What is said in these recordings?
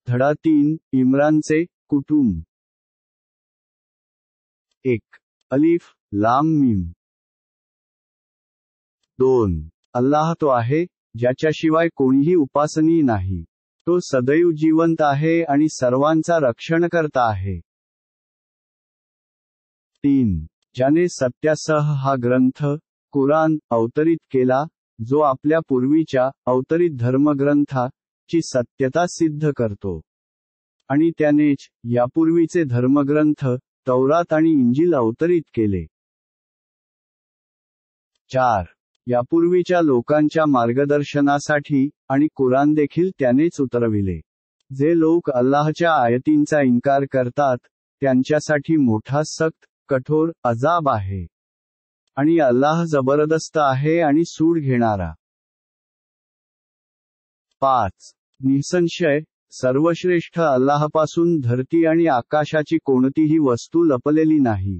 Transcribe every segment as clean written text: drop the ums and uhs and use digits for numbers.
धडा 3 इम्रानचे कुटुंब 1. अलिफ लाम मीम 2. अल्लाह तो आहे, ज्याच्याशिवाय कोणीही उपासनीय नाही. तो सदैव जिवंत आहे आणि सर्वांचा रक्षणकर्ता आहे. 3. ज्याने सत्यासह हा ग्रंथ, कुराण, अवतरित केला, जो आपल्या पूर्वीच्या, अवतरित धर्मग्रंथाची सत्यता सिद्ध करतो. आणि त्यानेच, यापूर्वीचे धर्मग्रंथ, तौरात आणि इंजिल अवतरित केले. 4. यापूर्वीच्या लोकांच्या मार्गदर्शनासाठी, आणि कुराण देखील त्यानेच उतरविले. जे लोक अल्लाहच्या आयतींचा इन्कार करतात, त्यांच्यासाठी मोठा सक्त, कठोर अजाब आहे. आणि अल्लाह जबरदस्त आहे आणि सूड घेणारा. 5. निसंशय, सर्वश्रेष्ठ अल्लाहपासून धरती आणि आकाशाची कोणतीही वस्तू लपलेली नाही.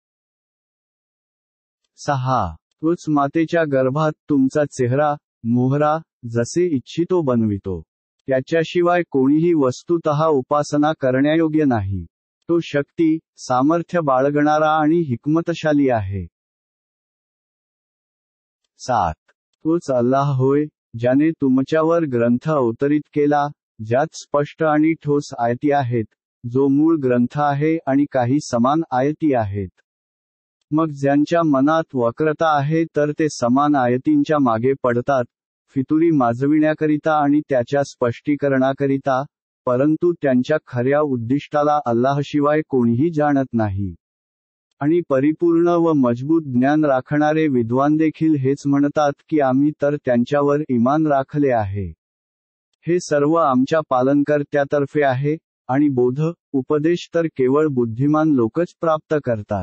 6. तोच मातेच्या गर्भात तुमचा चेहरा, मोहरा, जसे इच्छितो बनवितो. त्याच्याशिवाय कोणीही वस्तुतः उपासना करण्यायोग्य नाही. तो शक्ती, सामर्थ्य बाळगणारा आणि हिकमतशाली आहे. 7. तोच अल्लाह होय, ज्याने तुमच्यावर ग्रंथ अवतरित केला, ज्यात स्पष्ट आणि ठोस आयती आहेत, जो मूळ ग्रंथ आहे आणि काही समान आयती आहेत. मग ज्यांच्या मनात वक्रता आहे तर ते समान आयतींच्या मागे पडतात, फितुरी माजविण्याकरिता आणि त्याच्या स्पष्टीकरणाकरिता, परंतु त्यांच्या खऱ्या उद्दिष्टाला अल्लाहशिवाय कोणीही जाणत नाही. आणि परिपूर्ण व मजबूत ज्ञान राखणारे विद्वान देखील हेच म्हणतात की आम्ही तर त्यांच्यावर ईमान राखले आहे. हे सर्व आमच्या पालनकर्त्यातर्फे आहे, आणि बोध, उपदेश तर केवळ बुद्धिमान लोकच प्राप्त करतात.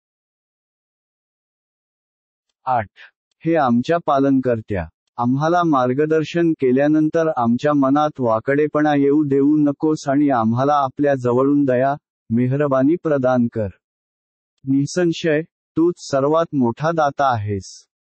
8. हे आमच्या पालनकर्त्या, आम्हाला मार्गदर्शन केल्यानंतर आमच्या मनात वाकडेपणा येऊ देऊ नकोस आणि आम्हाला आपल्या जवळून दया, मेहरबानी प्रदान कर. निसंशय, तूच सर्वात मोठा दाता आहेस.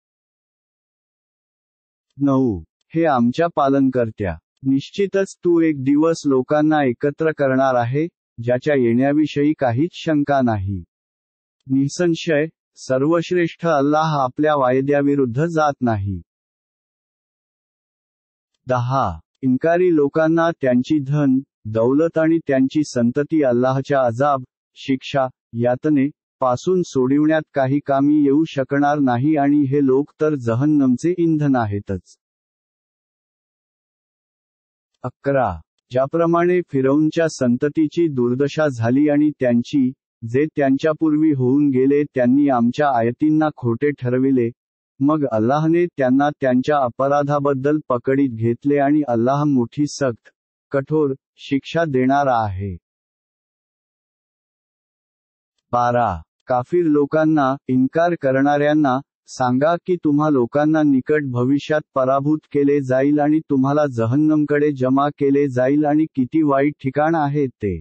9. हे आमच्या पालनकर्त्या, निश्चितच तू एक दिवस लोकांना एकत्र करणार आहे, ज्याच्या येण्याविषयी काहीच शंका नाही. निसंशय, सर्वश्रेष्ठ अल्लाह आपल्या वायद्याविरुद्ध जात नाही. 10. इन्कारी लोकांना त्यांची धन, दौलत आणि त्यांची संतती अल्लाहच्या अजाब, शिक्षा, यातने पासून सोडविण्यात काही कामी येऊ शकणार नाही आणि हे लोक तर जहन्नमचे इंधन आहेतच. 11. ज्याप्रमाणे फिरौनच्या संततीची दुर्दशा झाली आणि त्यांची, जे त्यांच्यापूर्वी होऊन गेले त्यांनी आमच्या आयतींना खोटे ठरविले, मग अल्लाहने त्यांना त्यांच्या अपराधाबद्दल पकडीत घेतले आणि अल्लाह मोठी सक्त, कठोर शिक्षा देणारा आहे. 12. काफिर लोकांना, इन्कार करणाऱ्यांना, सांगा की तुम्हा लोकांना निकट भविष्यात पराभूत केले जाईल आणि तुम्हाला जहन्नमकडे जमा केले जाईल आणि किती वाईट ठिकाण आहे ते.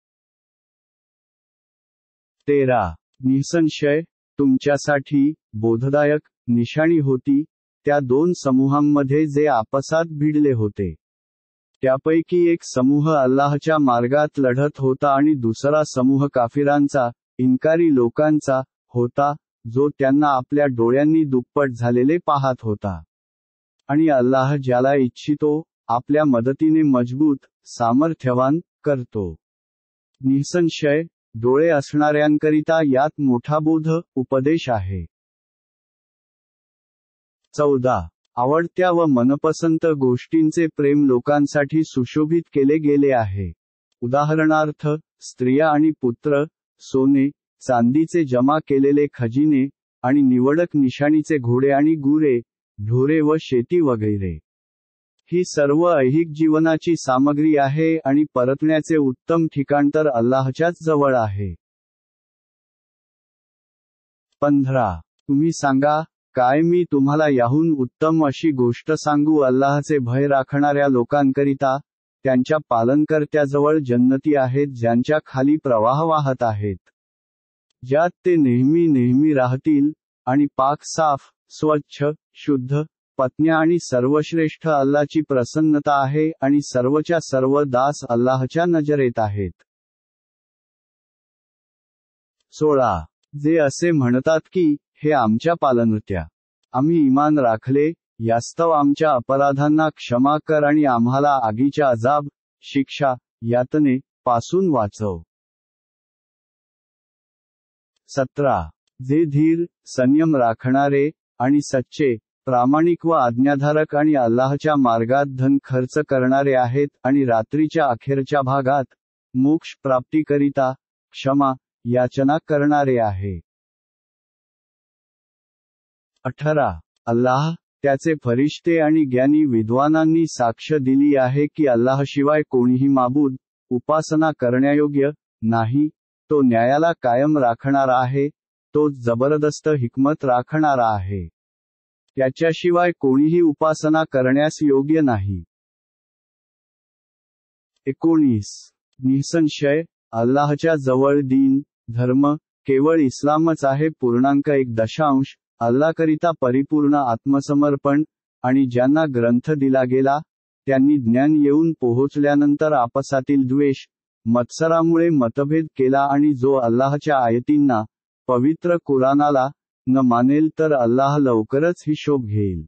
13. निसंशय, तुमच्यासाठी, बोधदायक, निशाणी होती, त्या दोन समूहांमध्ये जे आपसात भिडले होते. त्यापैकी एक समूह अल्लाहच्या मार्गात लढत होता आणि दुसरा समूह काफिरांचा, इन्कारी लोकांचा, होता, जो त्यांना आपल्या डोळ्यांनी दुप्पट झालेले पाहत होता. आणि अल्लाह ज्याला इच्छितो, आपल्या मदतीने मजबूत, सामर्थ्यवान करतो. निसंशय, डोळे असणाऱ्यांकरिता यात मोठा बोध, उपदेश आहे. 14. आवडत्या व मनपसंत गोष्टींचे प्रेम लोकांसाठी सुशोभित केले गेले आहे. उदाहरणार्थ, स्त्रिया आणि पुत्र, सोने, चांदीचे जमा केलेले खजिने, आणि निवडक निशाणीचे घोडे आणि गुरे, ढोरे व शेती वगैरे. ही सर्व ऐहिक जीवनाची सामग्री आहे आणि परतण्याचे उत्तम ठिकाण तर अल्लाहच्याच जवळ आहे. 15. तुम्ही सांगा, काय मी तुम्हाला याहून उत्तम अशी गोष्ट सांगू अल्लाहचे भय राखणाऱ्या लोकांकरिता, त्यांच्या पालनकर्त्याजवळ जन्नती आहेत ज्यांच्या खाली प्रवाह वाहत आहेत. ज्यात ते नेहमी नेहमी राहतील, आणि पाक साफ, स्वच्छ, शुद्ध, पत्न्या आणि सर्वश्रेष्ठ अल्लाची प्रसन्नता आहे आणि सर्वच्या सर्व दास अल्लाहच्या नजरेत आहेत. 16. जे असे म्हणतात की, हे आमच्या पालनकर्त्या, आम्ही ईमान राखले, यास्तव आमच्या अपराधांना क्षमा कर आणि आम्हाला आगीच्या अजाब, शिक्षा, यातने, पासून वाचव. 17. जे धीर, संयम राखणारे, आणि सच्चे, प्रामाणिक व आज्ञाधारक आणि अल्लाहच्या मार्गात धन खर्च करणारे आहेत आणि रात्रीच्या अखेरच्या भागात, मोक्ष प्राप्तीकरिता, क्षमा, याचना करणारे आहे. 18. अल्लाह, त्याचे फरिश्ते आणि ज्ञानी विद्वानांनी साक्ष दिली आहे की अल्लाहशिवाय कोणीही माबूद, उपासना करण्यायोग्य, नाही, तो न्यायाला कायम राखणारा आहे, तो जबरदस्त हिकमत राखणारा आहे. त्याच्याशिवाय कोणीही उपासना करण्यास योग्य नाही. 19. निसंशय, अल्लाहच्या जवळ दीन, धर्म, केवळ इस्लामच आहे. 1.1 अल्लाकरिता परिपूर्ण आत्मसमर्पण, आणि ज्यांना ग्रंथ दिला गेला, त्यांनी ज्ञान येऊन पोहोचल्यानंतर आपसातील द्वेष, मत्सरामुळे मतभेद केला आणि जो अल्लाहच्या आयतींना, पवित्र कुराणाला, न मानेल तर अल्लाह लवकरच हिशोब घेईल.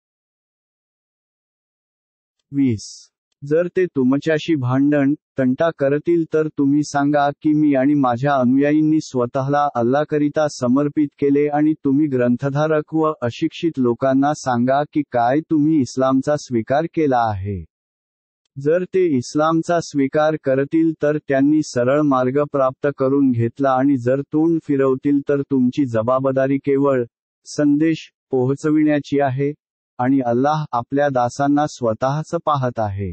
20. जर ते तुमच्याशी भांडण, तंटा करतील तर तुम्ही सांगा की मी आणि माझ्या अनुयायींनी स्वतःला अल्लाहकरिता समर्पित केले आणि तुम्ही ग्रंथधारक व अशिक्षित लोकांना सांगा की काय तुम्ही इस्लामचा स्वीकार केला आहे. जर ते इस्लामचा स्वीकार करतील तर त्यांनी सरळ मार्ग प्राप्त करून घेतला आणि जर तोंड फिरवतील तर तुमची जबाबदारी केवळ संदेश पोहोचविण्याची आहे, आणि अल्लाह आपल्या दासांना स्वतःच पाहत आहे.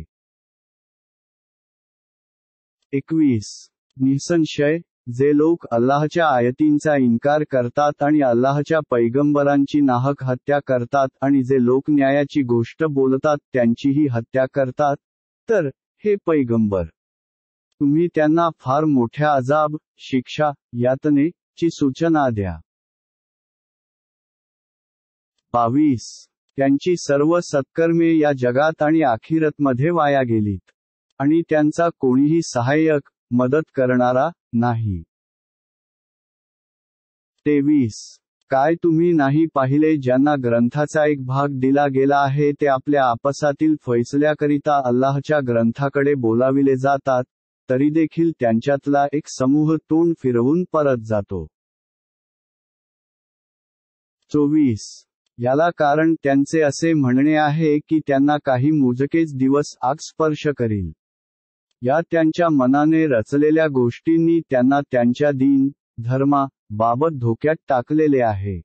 21. निसंशय, जे लोक अल्लाहच्या आयतींचा इन्कार करतात आणि अल्लाहच्या पैगंबरांची नाहक हत्या करतात आणि जे लोक न्यायाची गोष्ट बोलतात त्यांचीही हत्या करतात, तर, हे पैगंबर, तुम्ही त्यांना फार मोठ्या अजाब, शिक्षा, यातने, ची सूचना द्या. 22. त्यांची सर्व सत्कर्मे या जगात आणि आखिरतमध्ये वाया गेलीत, आणि त्यांचा कोणीही सहाय्यक, मदत करणारा, नाही. 23. काय तुम्ही नाही पाहिले ज्यांना ग्रंथाचा एक भाग दिला गेला आहे ते आपल्या आपसातील फैसल्याकरिता अल्लाहच्या ग्रंथाकडे बोलाविले जातात, तरी देखील त्यांच्यातला एक समूह तोंड फिरवून परत जातो. 24. याला कारण त्यांचे असे म्हणणे आहे की त्यांना काही मोजकेच दिवस आग स्पर्श करील. या त्यांच्या मनाने रचलेल्या गोष्टींनी त्यांना त्यांच्या दीन, धर्मा, बाबत धोक्यात टाकलेले आहे.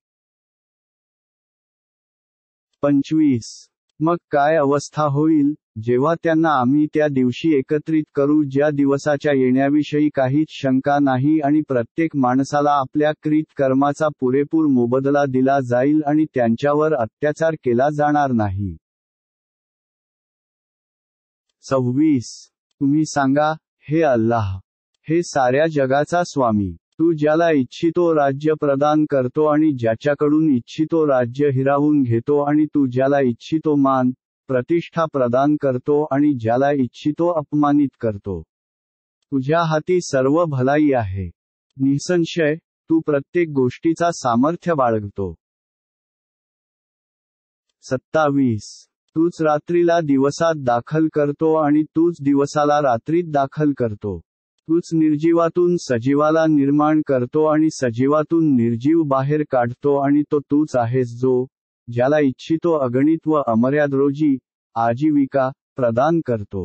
25. मग काय अवस्था होईल, जेव्हा त्यांना आम्ही त्या दिवशी एकत्रित करू ज्या दिवसाच्या येण्याविषयी काहीच शंका नाही आणि प्रत्येक माणसाला आपल्या कृत कर्माचा पुरेपूर मोबदला दिला जाईल आणि त्यांच्यावर अत्याचार केला जाणार नाही. 26. तुम्ही सांगा, हे अल्लाह, हे साऱ्या जगाचा स्वामी, तू ज्याला इच्छितो राज्य प्रदान करतो आणि ज्याच्याकडून इच्छितो राज्य हिरावून घेतो आणि तू ज्याला इच्छितो मान, प्रतिष्ठा प्रदान करतो आणि ज्याला इच्छितो अपमानित करतो. तुझ्या हाती सर्व भलाई आहे. निसंशय, तू प्रत्येक गोष्टीचा सामर्थ्य बाळगतो. 27. तूच रात्रीला दिवसात दाखल करतो आणि तूच दिवसाला रात्रीत दाखल करतो. तूच निर्जीवातून सजीवाला निर्माण करतो आणि सजीवातून निर्जीव बाहेर काढतो आणि तो तूच आहेस जो, ज्याला इच्छितो अगणित व अमर्याद रोजी, आजीविका, प्रदान करतो.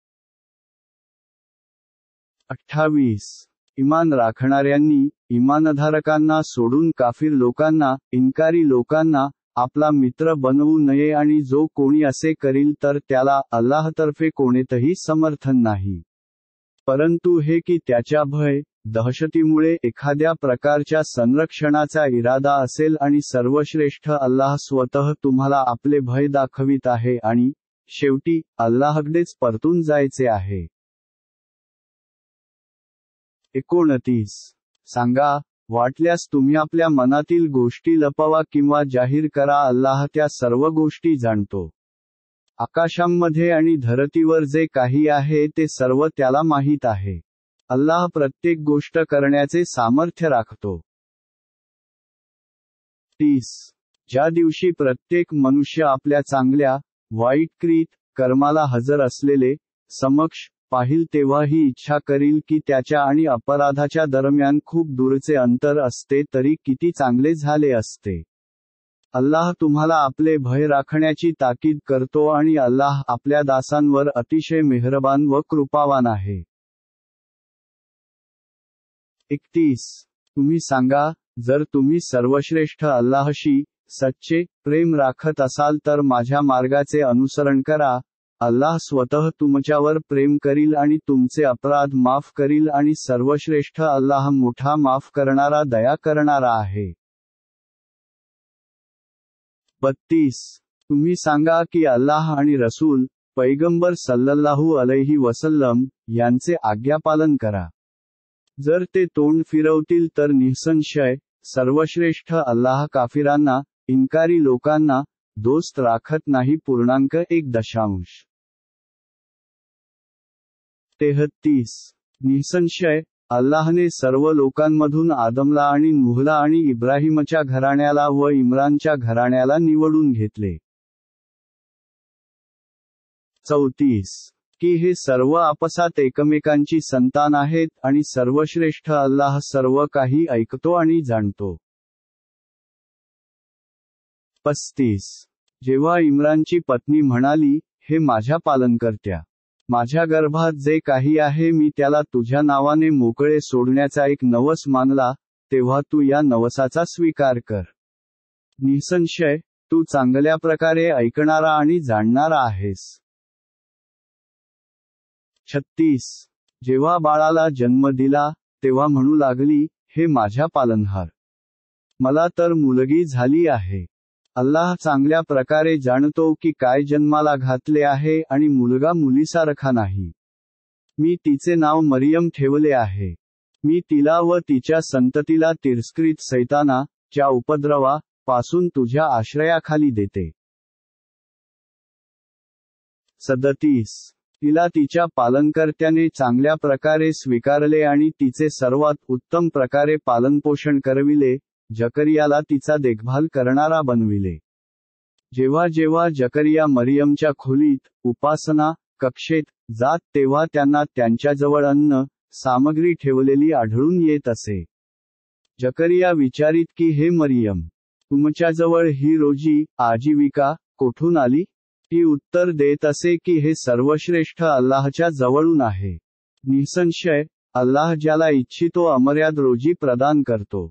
28. इमान राखणाऱ्यांनी, इमानधारकांना सोडून काफिर लोकांना, इन्कारी लोकांना, आपला मित्र बनवू नये आणि जो कोणी असे करील तर त्याला अल्लाहतर्फे कोणतेही समर्थन नाही. परंतु हे की त्याच्या भय, दहशतीमुळे एखाद्या प्रकारच्या संरक्षणाचा इरादा असेल आणि सर्वश्रेष्ठ अल्लाह स्वतः तुम्हाला आपले भय दाखवित आहे आणि, शेवटी, अल्लाहकडेच परतून जायचे आहे. 29. सांगा, वाटल्यास तुम्ही आपल्या मनातील गोष्टी लपवा किंवा जाहीर करा, अल्लाह त्या सर्व गोष्टी जाणतो. आकाशांमध्ये आणि धरतीवर जे काही आहे ते सर्व त्याला माहीत आहे. अल्लाह प्रत्येक गोष्ट करण्याचे सामर्थ्य राखतो. 30. ज्या दिवशी प्रत्येक मनुष्य आपल्या चांगल्या, वाईट कृत, कर्माला हजर असलेले, समक्ष, पाहिल तेव्हा ही इच्छा करील की त्याच्या आणि अपराधाच्या दरम्यान खूप दूरचे अंतर असते तरी किती चांगले झाले असते. अल्लाह तुम्हाला आपले भय राखण्याची ताकीद करतो आणि अल्लाह आपल्या दासांवर अतिशय मेहरबान व कृपावान आहे. 31. तुम्ही सांगा, जर तुम्ही सर्वश्रेष्ठ अल्लाहशी सच्चे प्रेम राखत असाल तर माझ्या मार्गाचे अनुसरण करा. अल्लाह स्वतः तुमच्यावर प्रेम करील आणि तुमचे अपराध माफ करील आणि सर्वश्रेष्ठ अल्लाह मोठा माफ करणारा, दया करणारा आहे. 32. तुम्ही सांगा की अल्लाह आणि रसूल, पैगंबर सल्लल्लाहु अलैहि वसल्लम, यांचे आज्ञापालन करा. जर ते तोंड फिरवतील तर निःसंशय सर्वश्रेष्ठ अल्लाह काफिरांना, इन्कारी लोकांना, दोस्त राखत नाही. 1.1. 33. निःसंशय अल्लाहने सर्व लोकांमधून आदमला आणि नूहला आणि इब्राहिमच्या घराण्याला व इम्रानच्या घराण्याला निवडून घेतले. 34. की हे सर्व आपसात एकमेकांची संतान आहेत आणि सर्वश्रेष्ठ अल्लाह सर्व काही ऐकतो आणि जाणतो. 35. जेव्हा इम्रानची पत्नी म्हणाली, हे माझ्या पालनकर्त्या, माझ्या गर्भात जे काही आहे मी त्याला तुझ्या नावाने मोकळे सोडण्याचा एक नवस मानला, तेव्हा तू या नवसाचा स्वीकार कर. निःसंशय तू चांगल्या प्रकारे ऐकणारा आणि जाणणारा आहेस. 36. जेव्हा बाळाला जन्म दिला, तेव्हा म्हणू लागली, हे माझ्या पालनहार, मला तर मुलगी झाली आहे. अल्लाह चांगल्या प्रकारे जाणतो की काय जन्माला घातले आहे आणि मुलगा मुलीसारखा नाही. मी तिचे नाव मरियम ठेवले आहे. मी तिला व तिच्या संततीला तिरस्कृत सैताना च्या उपद्रवा पासून तुझ्या आश्रयाखाली देते. 37. तिला तिच्या पालनकर्त्याने चांगल्या प्रकारे स्वीकारले आणि तिचे सर्वात उत्तम प्रकारे पालनपोषण करविले. जकरियाला तिचा देखभाल करणारा बनविले. जेव्हा जेव्हा जकरिया मरियमच्या खोलीत, उपासना कक्षेत, जात तेव्हा त्यांना त्यांच्याजवळ अन्न सामग्री ठेवलेली आढळून येत असे. जकरिया विचारित की हे मरियम, तुमच्याजवळ ही रोजी आजीविका कोठून आली? ती उत्तर देत असे की हे सर्वश्रेष्ठ अल्लाहच्या जवळून आहे. निःसंशय अल्लाह ज्याला इच्छितो अमर्याद रोजी प्रदान करतो.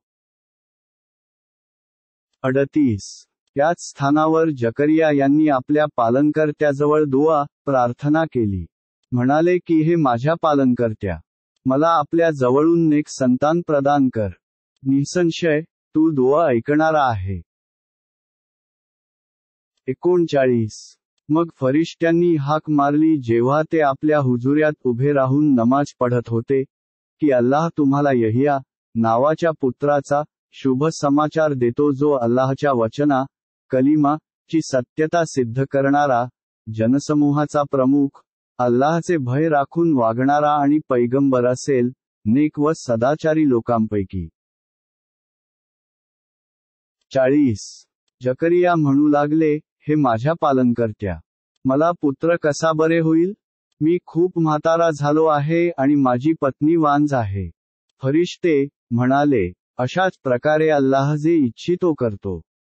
38. त्याच स्थानावर जकरिया यांनी आपल्या पालनकर्त्याजवळ दुआ प्रार्थना केली. म्हणाले की हे माझ्या पालनकर्त्या, मला आपल्या जवळून नेक संतान प्रदान कर. निःसंशय तू दुआ ऐकणारा आहे. 39. मग फरिश्त्यांनी हाक मारली जेव्हा ते आपल्या हुजुर्यात उभे राहून नमाज पढत होते, की अल्लाह तुम्हाला यहिया नावाच्या पुत्राचा शुभ समाचार देतो जो अल्लाहच्या वचना, कलिमा ची सत्यता सिद्ध करणारा, जनसमूहाचा प्रमुख, अल्लाहचे भय राखून वागणारा आणि पैगंबर असेल, नेक व सदाचारी लोकांपैकी. 40. जकरिया म्हणू लागले, हे माझ्या पालनकर्त्या, मला पुत्र कसा बरे होईल? मी खूप म्हातारा झालो आहे आणि माझी पत्नी वांझ आहे. फरिश्ते म्हणाले, अशाच प्रकारे अल्लाह जे इच्छितो करतो.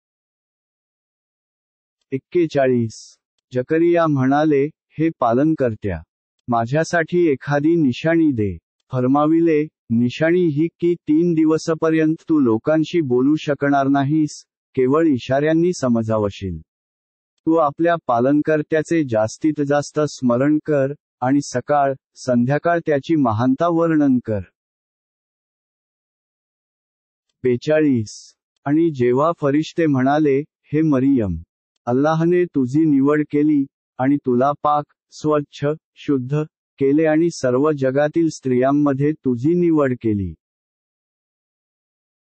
41. जकरिया म्हणाले, हे पालनकर्त्या, माझ्यासाठी एखादी निशाणी दे. फरमाविले, निशाणी ही की 3 दिवसापर्यंत तू लोकांशी बोलू शकणार नाहीस, केवळ इशाऱ्यांनी समजावशील. तू आपल्या पालनकर्त्याचे जास्तीत जास्त स्मरण कर आणि सकाळ संध्याकाळ त्याची महानता वर्णन कर. 42. आणि जेव्हा फरिश्ते म्हणाले, हे मरियम, अल्लाहने तुझी निवड केली आणि तुला पाक, स्वच्छ, शुद्ध केले आणि सर्व जगातील स्त्रियांमध्ये तुझी निवड केली.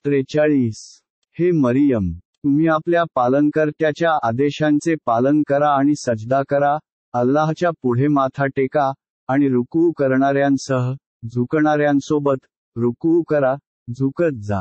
43 हे मरियम, तुम्ही आपल्या पालनकर्त्याच्या आदेशांचे पालन करा आणि सजदा करा, अल्लाहच्या पुढे माथा टेका, आणि रुकू करणाऱ्यांसह, झुकणाऱ्यांसोबत, रुकू करा, झुकत जा.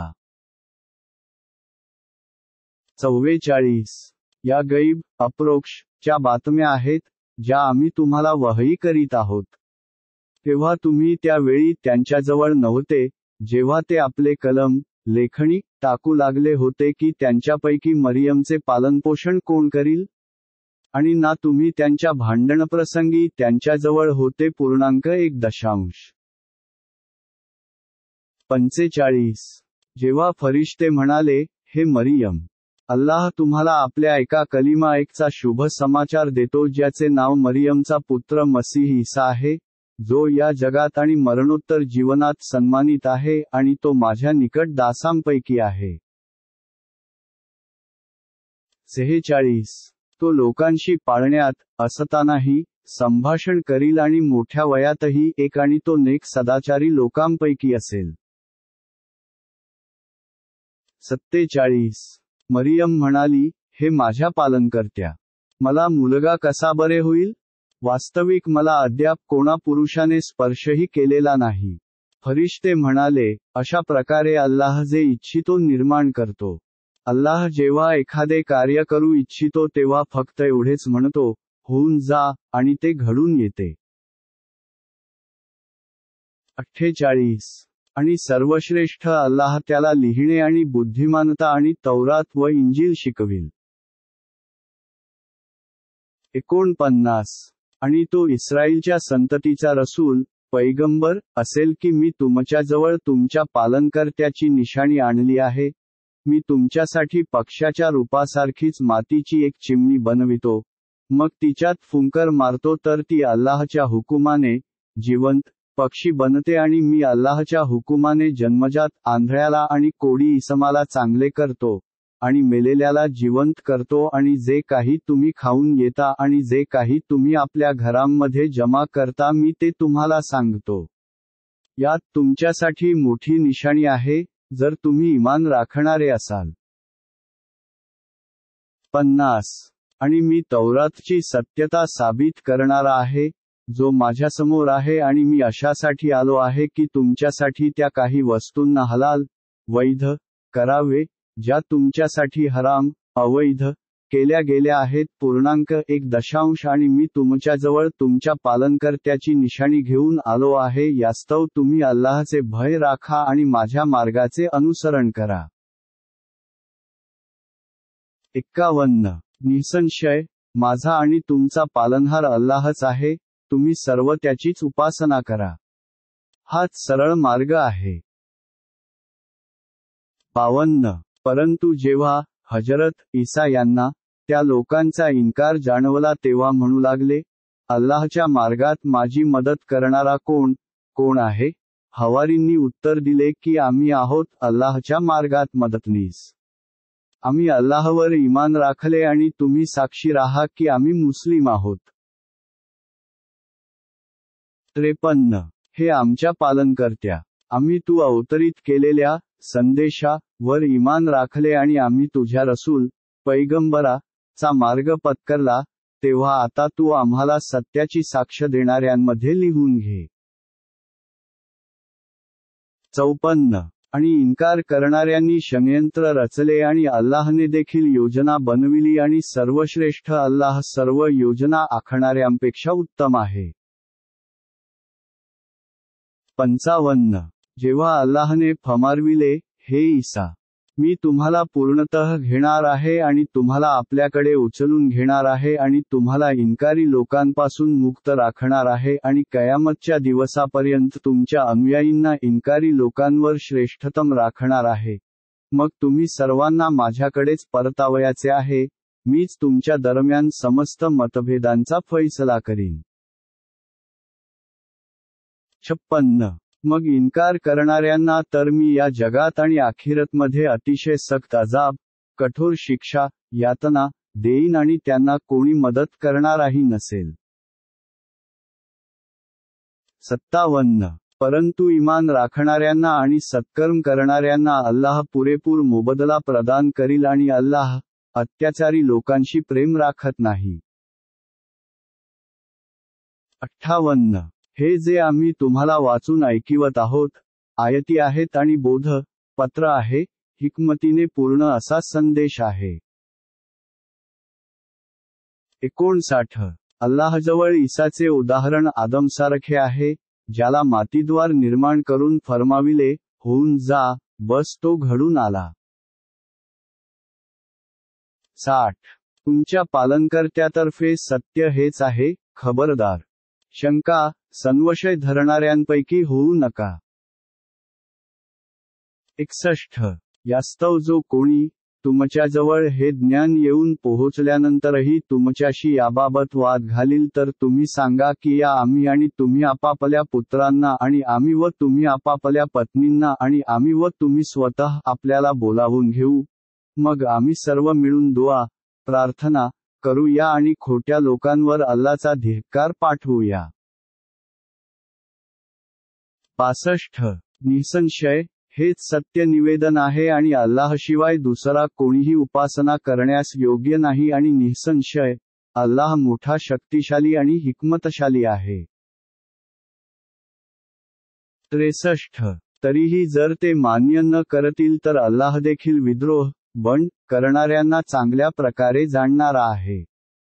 44 या गैब, अप्रोक्ष, च्या बातम्या आहेत, ज्या आम्ही तुम्हाला वहई करीत आहोत. तेव्हा तुम्ही त्या वेळी त्यांच्याजवळ नव्हते, जेव्हा ते आपले कलम, लेखणी, टाकू लागले होते की त्यांच्यापैकी मरियमचे पालनपोषण कोण करील? आणि ना तुम्ही त्यांच्या भांडणप्रसंगी त्यांच्याजवळ होते. 1. 45 जेव्हा फरिश्ते म्हणाले, हे मरियम, अल्लाह तुम्हाला आपल्या एका कलिमा एकचा शुभ समाचार देतो ज्याचे नाव मरियमचा पुत्र मसीह ईसा आहे, जो या जगात आणि मरणोत्तर जीवनात सन्मानित आहे आणि तो माझ्या निकट दासांपैकी आहे. 46 तो लोकांशी पाळण्यात असतानाही संभाषण करील आणि मोठ्या वयातही एक आणि तो नेक सदाचारी लोकांपैकी असेल. 47 मरियम म्हणाली, हे माझ्या पालनकर्त्या, मला मुलगा कसा बरे होईल? वास्तविक मला अद्याप कोणा पुरुषाने स्पर्शही केलेला नाही. फरिश्ते म्हणाले, अशा प्रकारे अल्लाह जे इच्छितो निर्माण करतो. अल्लाह जेव्हा एखादे कार्य करू इच्छितो तेव्हा फक्त एवढेच म्हणतो, होऊन जा, आणि ते घडून येते. 48 आणि सर्वश्रेष्ठ अल्लाह त्याला लिहिणे आणि बुद्धिमानता आणि तौरात व इंजील शिकविल. 49 आणि तो इस्राईलच्या संततीचा रसूल, पैगंबर, असेल की मी तुमच्याजवळ तुमच्या पालनकर्त्याची निशाणी आणली आहे. मी तुमच्यासाठी पक्ष्याच्या रूपासारखीच मातीची एक चिमणी बनवितो, मग तिच्यात फुंकर मारतो तर ती अल्लाहच्या हुकुमाने जिवंत पक्षी बनते आणि मी अल्लाहच्या हुकुमाने जन्मजात आंधळ्याला आणि कोडी इसमाला चांगले करतो, आणि मेलेल्याला जिवंत करतो आणि जे काही तुम्ही खाऊन येता आणि जे काही तुम्ही आपल्या घरांमध्ये जमा करता मी ते तुम्हाला सांगतो. यात तुमच्यासाठी मोठी निशाणी आहे, जर तुम्ही ईमान राखणारे असाल. 50 आणि मी तौरातची सत्यता साबित करणारा आहे, जो माझ्यासमोर आहे आणि मी अशासाठी आलो आहे की तुमच्यासाठी त्या काही वस्तूंना हलाल, वैध, करावे, ज्या तुमच्यासाठी हराम, अवैध, केल्या गेल्या आहेत. 1. आणि मी तुमच्याजवळ तुमच्या पालनकर्त्याची निशाणी घेऊन आलो आहे यास्तव तुम्ही अल्लाहचे भय राखा आणि माझ्या मार्गाचे अनुसरण करा. 51 निसंशय, माझा आणि तुमचा पालनहार अल्लाहच आहे, तुम्ही सर्व त्याचीच उपासना करा. हाच सरळ मार्ग आहे. 52 परंतु जेव्हा हजरत ईसा यांना त्या लोकांचा इन्कार जाणवला तेव्हा म्हणू लागले, अल्लाहच्या मार्गात माझी मदत करणारा कोण आहे? हवारींनी उत्तर दिले की आम्ही आहोत अल्लाहच्या मार्गात मदतनीस. आम्ही अल्लाहवर ईमान राखले आणि तुम्ही साक्षी राहा की आम्ही मुस्लिम आहोत. 53 हे आमच्या पालनकर्त्या, आम्ही तू अवतरित केलेल्या संदेशा वर ईमान राखले आणि आम्ही तुझ्या रसूल, पैगंबरा, चा मार्ग पत्करला, तेव्हा आता तू आम्हाला सत्याची साक्ष देणाऱ्यांमध्ये लिहून घे. 54 आणि इन्कार करणाऱ्यांनी षड्यंत्र रचले आणि अल्लाहने देखील योजना बनविली आणि सर्वश्रेष्ठ अल्लाह सर्व योजना आखणाऱ्यांपेक्षा उत्तम आहे. 55 जेव्हा अल्लाहने फर्माविले, हे ईसा, मी तुम्हाला पूर्णतः घेणार आहे आणि तुम्हाला आपल्याकडे उचलून घेणार आहे आणि तुम्हाला इन्कारी लोकांपासून मुक्त राखणार आहे आणि कयामतच्या दिवसापर्यंत तुमच्या अनुयायींना इन्कारी लोकांवर श्रेष्ठतम राखणार आहे. मग तुम्ही सर्वांना माझ्याकडेच परतावयाचे आहे, मीच तुमच्या दरम्यान समस्त मतभेदांचा फैसला करीन. 56 मग इन्कार करणाऱ्यांना तर मी या जगात आणि आखिरतमध्ये अतिशय सक्त अजाब, कठोर शिक्षा, यातना, देईन आणि त्यांना कोणी मदत करणाराही नसेल. 57 परंतु ईमान राखणाऱ्यांना आणि सत्कर्म करणाऱ्यांना अल्लाह पुरेपूर मोबदला प्रदान करील आणि अल्लाह अत्याचारी लोकांशी प्रेम राखत नाही. 58. हे जे आम्ही तुम्हाला वाचून ऐकिवत आहोत, आयती आहेत आणि बोध पत्र आहे, हिकमतीने पूर्ण असा संदेश आहे. 59. अल्लाहजवळ ईसाचे उदाहरण आदमसारखे आहे, ज्याला मातीद्वार निर्माण करून फरमाविले, होऊन जा, बस तो घडून आला. 60. तुमच्या पालनकर्त्यातर्फे सत्य हेच आहे, खबरदार. शंका, संशय धरणाऱ्यांपैकी होऊ नका. 61. यास्तव जो कोणी तुमच्याजवळ हे ज्ञान येऊन पोहोचल्यानंतरही तुमच्याशी याबाबत वाद घालील तर तुम्ही सांगा की या आम्ही आणि तुम्ही आपापल्या पुत्रांना आणि आम्ही व तुम्ही आपापल्या पत्नींना आणि आम्ही व तुम्ही स्वतः आपल्याला बोलावून घेऊ, मग आम्ही सर्व मिळून दुआ प्रार्थना करूया आणि खोट्या लोकांवर अल्लाचा धिक्कार पाठवूया. 65. निसंशय हेच सत्य निवेदन आहे आणि अल्लाहशिवाय दुसरा कोणीही उपासना करण्यास योग्य नाही आणि निसंशय अल्लाह मोठा शक्तिशाली आणि हिकमतशाली आहे. 63. तरीही जर ते मान्य न करतील तर अल्लाह देखील विद्रोह बंड करणाऱ्यांना चांगल्या प्रकारे जाणणारा आहे.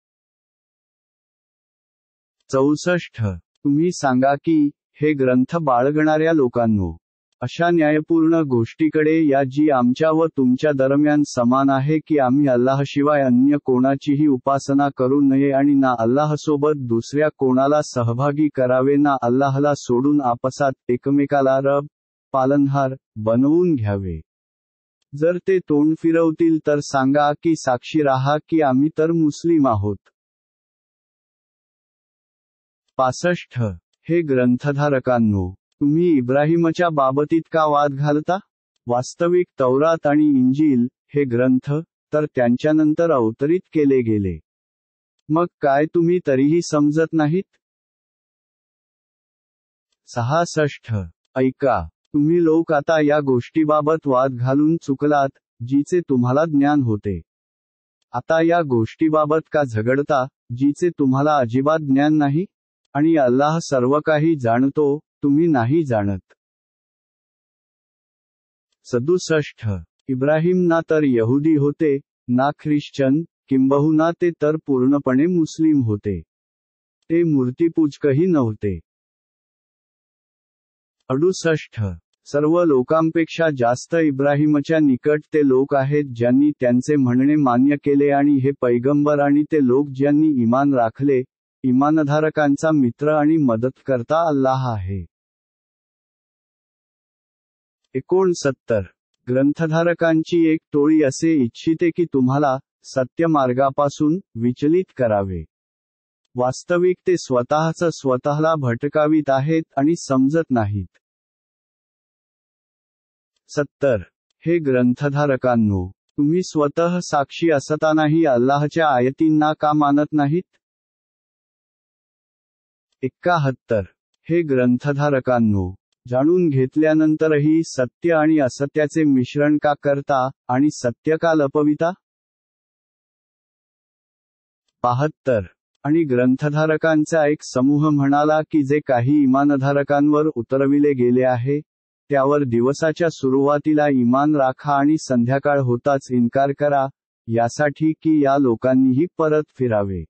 64. तुम्ही सांगा की, हे ग्रंथ बाळगणाऱ्या लोकांनो, अशा न्यायपूर्ण गोष्टीकडे या जी आमच्या व तुमच्या दरम्यान समान आहे की आम्ही अल्लाहशिवाय अन्य कोणाचीही उपासना करू नये आणि ना अल्लाहसोबत दुसऱ्या कोणाला सहभागी करावे ना अल्लाहला सोडून आपसात एकमेकाला रब पालनहार बनवून घ्यावे. जर ते तोंड फिरवतील तर सांगा की साक्षी राहा की आम्ही तर मुस्लिम आहोत. 65. हे ग्रंथधारकांनो, तुम्ही इब्राहिमच्या बाबतीत का वाद घालता? वास्तविक तौरात आणि इंजील हे ग्रंथ तर त्यांच्यानंतर अवतरित केले गेले. मग काय तुम्ही तरीही समजत नाहीत? 66. ऐका, तुम्ही लोक आता या गोष्टीबाबत वाद घालून चुकलात, जिचे तुम्हाला ज्ञान होते. आता या गोष्टीबाबत का झगडता, जिचे तुम्हाला अजिबात ज्ञान नाही? आणि अल्लाह सर्व काही जाणतो, तुम्ही नाही जाणत. 67. इब्राहिम ना तर यहुदी होते, ना ख्रिश्चन, किंबहुना ते तर पूर्णपणे मुस्लिम होते. ते मूर्तिपूजकही नव्हते. 68. सर्व लोकांपेक्षा जास्त इब्राहिमच्या निकट ते लोक आहेत ज्यांनी त्यांचे म्हणणे मान्य केले आणि हे पैगंबर आणि ते लोक ज्यांनी ईमान राखले, इमानधारकांचा मित्र आणि मदतकर्ता अल्लाह आहे. 69. ग्रंथधारकांची एक टोळी असे इच्छिते की तुम्हाला सत्य मार्गापासून विचलित करावे. वास्तविक ते स्वतःला भटकावीत आहेत आणि समजत नाहीत. 70. हे ग्रंथधारकांनो, तुम्ही स्वतः साक्षी असतानाही अल्लाहच्या आयतींना का मानत नाहीत? 71. हे ग्रंथधारकांनो, जाणून घेतल्यानंतरही सत्य आणि असत्याचे मिश्रण का करता, आणि सत्य का लपविता? 72. आणि ग्रंथधारकांचा एक समूह म्हणाला की जे काही इमानधारकांवर उतरविले गेले आहे, त्यावर दिवसाच्या सुरुवातीला ईमान राखा आणि संध्याकाळ होताच इन्कार करा, यासाठी की या लोकांनीही परत फिरावे.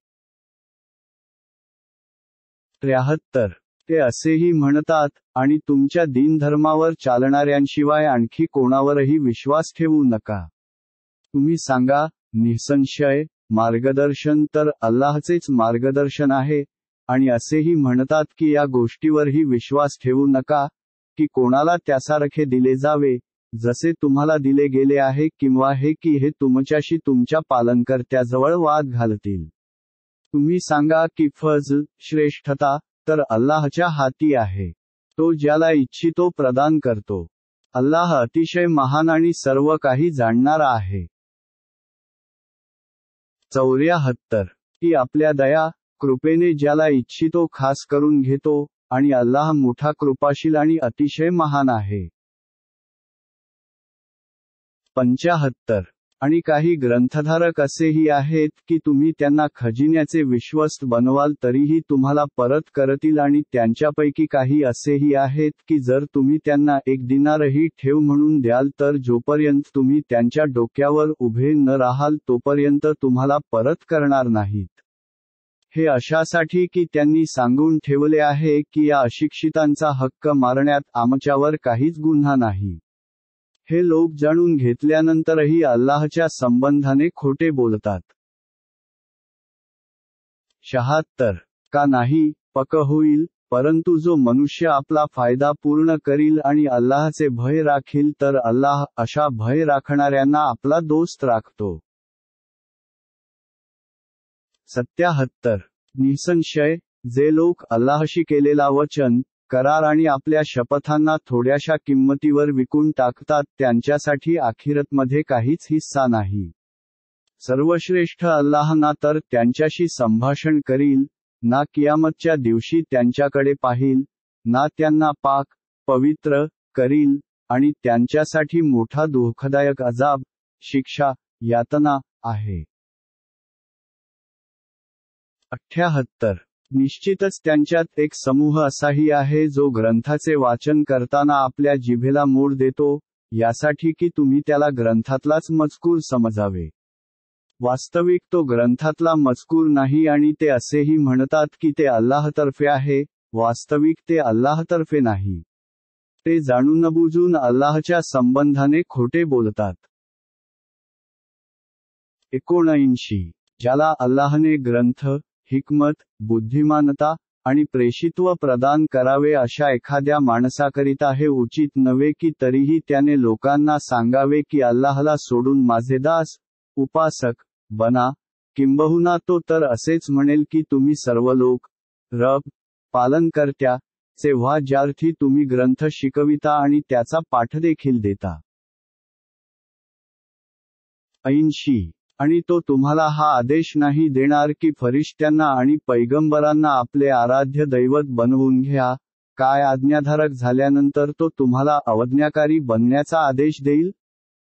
73. ते असेही म्हणतात, आणि तुमच्या दीनधर्मावर चालणाऱ्यांशिवाय आणखी कोणावरही विश्वास ठेवू नका. तुम्ही सांगा, निसंशय मार्गदर्शन तर अल्लाहचेच मार्गदर्शन आहे, आणि असेही म्हणतात की या गोष्टीवरही विश्वास ठेवू नका, की कोणाला त्यासारखे दिले जावे, जसे तुम्हाला दिले गेले आहे किंवा हे की हे तुमच्याशी तुमच्या पालनकर्त्याजवळ वाद घालतील. तुम्ही सांगा की फजल श्रेष्ठता तर अल्लाहच्या हाती आहे. तो ज्याला इच्छितो प्रदान करतो. अल्लाह अतिशय महान आणि सर्व काही जाणणारा आहे. 74. की आपल्या दया कृपेने ज्याला इच्छितो खास करून घेतो, आणि अल्लाह मोठा कृपाशील आणि अतिशय महान आहे. 75. आणि काही ग्रंथधारक असेही आहेत की तुम्ही त्यांना खजिन्याचे विश्वस्त बनवाल तरीही तुम्हाला परत करतील आणि त्यांच्यापैकी काही असेही आहेत की जर तुम्ही त्यांना 1 दिनारही ठेव म्हणून द्याल तर जोपर्यंत तुम्ही त्यांच्या डोक्यावर उभे न राहाल तोपर्यंत तुम्हाला परत करणार नाहीत. हे अशासाठी की त्यांनी सांगून ठेवले आहे की या अशिक्षितांचा हक्क मारण्यात आमच्यावर काहीच गुन्हा नाही. हे लोक जाणून घेतल्यानंतरही अल्लाहच्या संबंधाने खोटे बोलतात. 76. का नाही, पक्क होईल, परंतु जो मनुष्य आपला फायदा पूर्ण करील आणि अल्लाहचे भय राखील तर अल्लाह अशा भय राखणाऱ्यांना आपला दोस्त राखतो. 77. निसंशय, जे लोक अल्लाहशी केलेला वचन, करार आणि आपल्या शपथांना थोड्याशा किंमतीवर विकून टाकतात त्यांच्यासाठी आखिरतमध्ये काहीच हिस्सा नाही. सर्वश्रेष्ठ अल्लाह ना तर त्यांच्याशी संभाषण करील, ना कियामतच्या दिवशी त्यांच्याकडे पाहील, ना त्यांना पाक, पवित्र, करील, आणि त्यांच्यासाठी मोठा दुःखदायक अजाब, शिक्षा, यातना, आहे. 78. निश्चितच त्यांच्यात एक समूह असाही आहे जो ग्रंथाचे वाचन करताना आपल्या जिभेला मोड देतो, यासाठी की तुम्ही त्याला ग्रंथातलाच मजकूर समजावे. वास्तविक तो ग्रंथातला मजकूर नाही आणि ते असेही म्हणतात की ते अल्लाहतर्फे आहे, वास्तविक ते अल्लाहतर्फे नाही. ते जाणून बुजून अल्लाहच्या संबंधाने खोटे बोलतात. 79. ज्याला अल्लाहने ग्रंथ, हिकमत, बुद्धिमानता, आणि प्रेषित्व प्रदान करावे अशा एखाद्या माणसाकरिता हे उचित नव्हे की तरीही त्याने लोकांना सांगावे की अल्लाहला सोडून माझे दास, उपासक, बना, किंबहुना तो तर असेच म्हणेल की तुम्ही सर्व लोक, रब, पालनकर्त्या, चे व्हा ज्यार्थी तुम्ही ग्रंथ शिकविता आणि त्याचा पाठदेखील देता. 80. आणि तो तुम्हाला हा आदेश नाही देणार की फरिश्त्यांना आणि पैगंबरांना आपले आराध्य दैवत बनवून घ्या, काय आज्ञाधारक झाल्यानंतर तो तुम्हाला अवज्ञाकारी बनण्याचा आदेश देईल?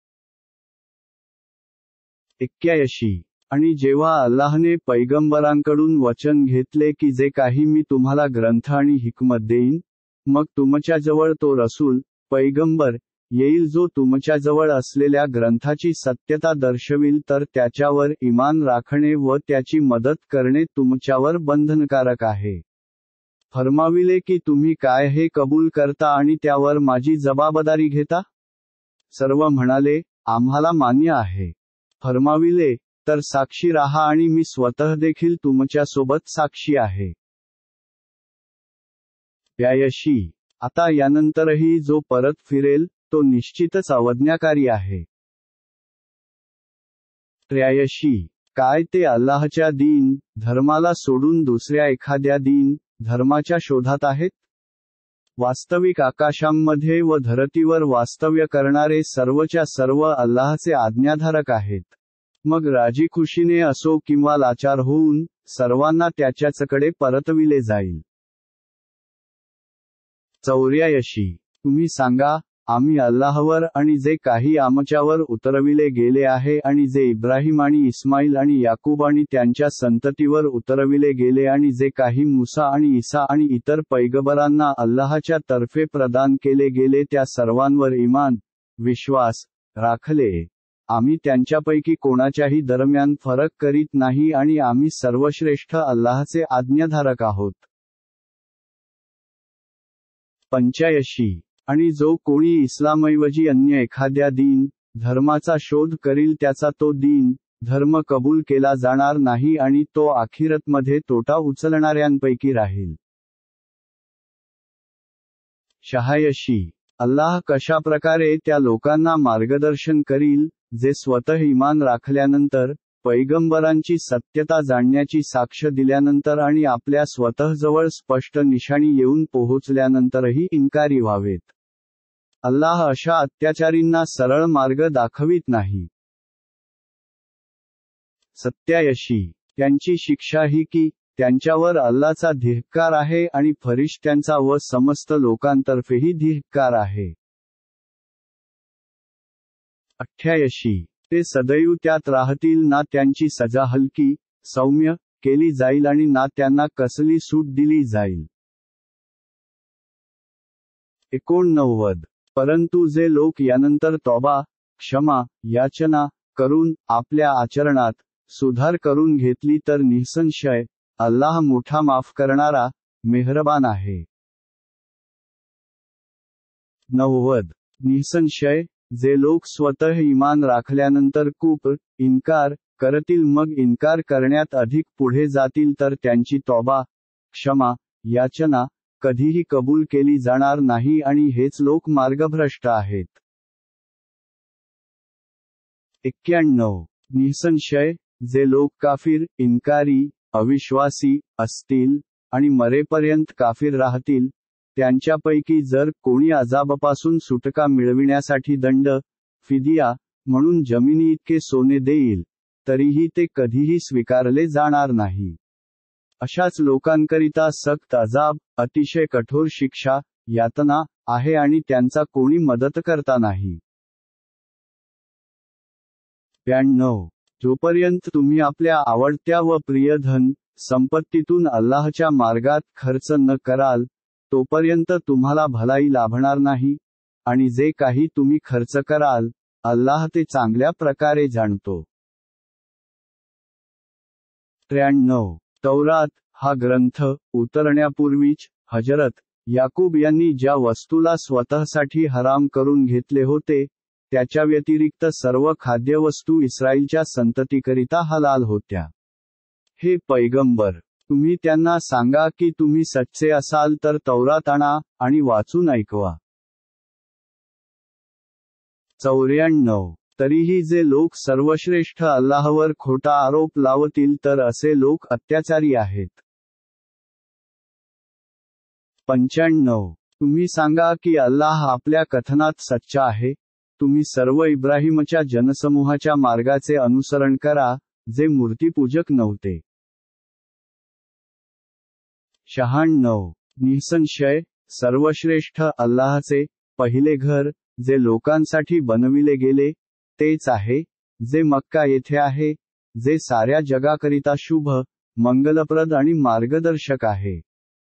81. आणि जेव्हा अल्लाहने पैगंबरांकडून वचन घेतले की जे काही मी तुम्हाला ग्रंथ आणि हिकमत देईन, मग तुमच्याजवळ तो रसूल, पैगंबर, येईल जो तुमच्याजवळ असलेल्या ग्रंथाची सत्यता दर्शविल तर त्याच्यावर ईमान राखणे व त्याची मदत करणे तुमच्यावर बंधनकारक आहे. फरमाविले की तुम्ही काय हे कबूल करता आणि त्यावर माझी जबाबदारी घेता? सर्व म्हणाले, आम्हाला मान्य आहे. फरमाविले, तर साक्षी राहा आणि मी स्वतः देखील तुमच्यासोबत साक्षी आहे. 82. आता यानंतरही जो परत फिरेल, तो निश्चितच अवज्ञाकारी आहे. 83. काय ते अल्लाहच्या दीन, धर्माला सोडून दुसऱ्या एखाद्या दीन, धर्माच्या शोधात आहेत? वास्तविक आकाशांमध्ये व धरतीवर वास्तव्य करणारे सर्वच्या सर्व अल्लाहचे आज्ञाधारक आहेत. मग राजीखुशीने असो किंवा लाचार होऊन, सर्वांना त्याच्याचकडे परतविले जाईल. 84. तुम्ही सांगा, आम्ही अल्लाहवर आणि जे काही आमच्यावर उतरविले गेले आहे आणि जे इब्राहिम आणि इस्माईल आणि याकूब आणि त्यांच्या संततीवर उतरविले गेले आणि जे काही मुसा आणि ईसा आणि इतर पैगंबरांना अल्लाहच्या तर्फे प्रदान केले गेले त्या सर्वांवर ईमान, विश्वास, राखले, आम्ही त्यांच्यापैकी कोणाच्याही दरम्यान फरक करीत नाही आणि आम्ही सर्वश्रेष्ठ अल्लाहचे आज्ञाधारक आहोत. 85. आणि जो कोणी इस्लामऐवजी अन्य एखाद्या दीन, धर्माचा शोध करील त्याचा तो दीन, धर्म कबूल केला जाणार नाही आणि तो आखिरतमध्ये तोटा उचलणाऱ्यांपैकी राहील. 86. अल्लाह कशाप्रकारे त्या लोकांना मार्गदर्शन करील, जे स्वतः ईमान राखल्यानंतर, पैगंबरांची सत्यता जाणण्याची साक्ष दिल्यानंतर आणि आपल्या स्वतःजवळ स्पष्ट निशाणी येऊन पोहोचल्यानंतरही इन्कारी व्हावेत. अल्लाह अशा अत्याचारींना सरळ मार्ग दाखवित नाही. 87. त्यांची शिक्षा ही की, त्यांच्यावर अल्लाचा धिक्कार आहे आणि फरिश्त्यांचा व समस्त लोकांतर्फेही धिक्कार आहे. 88 ते सदैव त्यात राहतील ना त्यांची सजा हलकी, सौम्य, केली जाईल आणि ना त्यांना कसली सूट दिली जाईल. 89 परंतु जे लोक यानंतर तौबा, क्षमा, याचना करून आपल्या आचरणात सुधार करून घेतली तर निःसंशय अल्लाह मोठा माफ करणारा, मेहरबान आहे. 90 निःसंशय जे लोक स्वतः ईमान राखल्यानंतर कुफ्र, इन्कार करतील मग इन्कार करण्यात अधिक पुढे जातील तर त्यांची तौबा, क्षमा, याचना कधीही कबूल केली जाणार नाही आणि हेच लोक मार्गभ्रष्ट आहेत. 91 निःसंशय जे लोक काफिर, इन्कारी, अविश्वासी असतील आणि मरेपर्यंत काफिर राहतील, त्यांच्यापैकी जर कोणी अजाबापासून सुटका मिळविण्यासाठी दंड, फिदिया म्हणून जमिनीइतके सोने देईल, तरीही ते कधीही स्वीकारले जाणार नाही. अशाच लोकांकरिता सक्त अजाब, अतिशय कठोर शिक्षा, यातना आहे आणि त्यांचा कोणी मदतकर्ता नाही. 92 जोपर्यंत तुम्ही आपल्या आवडत्या व प्रिय धन, संपत्तीतून अल्लाहच्या मार्गात खर्च न कराल, तोपर्यंत तुम्हाला भलाई लाभणार नाही, आणि जे काही तुम्ही खर्च कराल, अल्लाह ते चांगल्या प्रकारे जाणतो. 93 तौरात हा ग्रंथ उतरण्यापूर्वीच हजरत याकूब यांनी ज्या वस्तूला स्वतःसाठी हराम करून घेतले होते, त्याच्या व्यतिरिक्त सर्व खाद्यवस्तू इस्रायलच्या संततीकरिता हलाल होत्या. हे पैगंबर, तुम्ही त्यांना सांगा की तुम्ही सच्चे असाल तर तौरात आणा आणि वाचून ऐकवा. 94 तरीही जे लोक सर्वश्रेष्ठ अल्लाहवर खोटा आरोप लावतील तर असे लोक अत्याचारी आहेत. 95 तुम्ही सांगा की अल्लाह आपल्या कथनात सच्चा आहे, तुम्ही सर्व इब्राहिमच्या जनसमूहाच्या मार्गाचे अनुसरण करा, जे मूर्तीपूजक नव्हते. 96 निःसंशय सर्वश्रेष्ठ अल्लाहचे पहिले घर, जे लोकांसाठी बनविले गेले, तेच आहे, जे मक्का येथे आहे, जे साऱ्या जगाकरिता शुभ, मंगलप्रद आणि मार्गदर्शक आहे.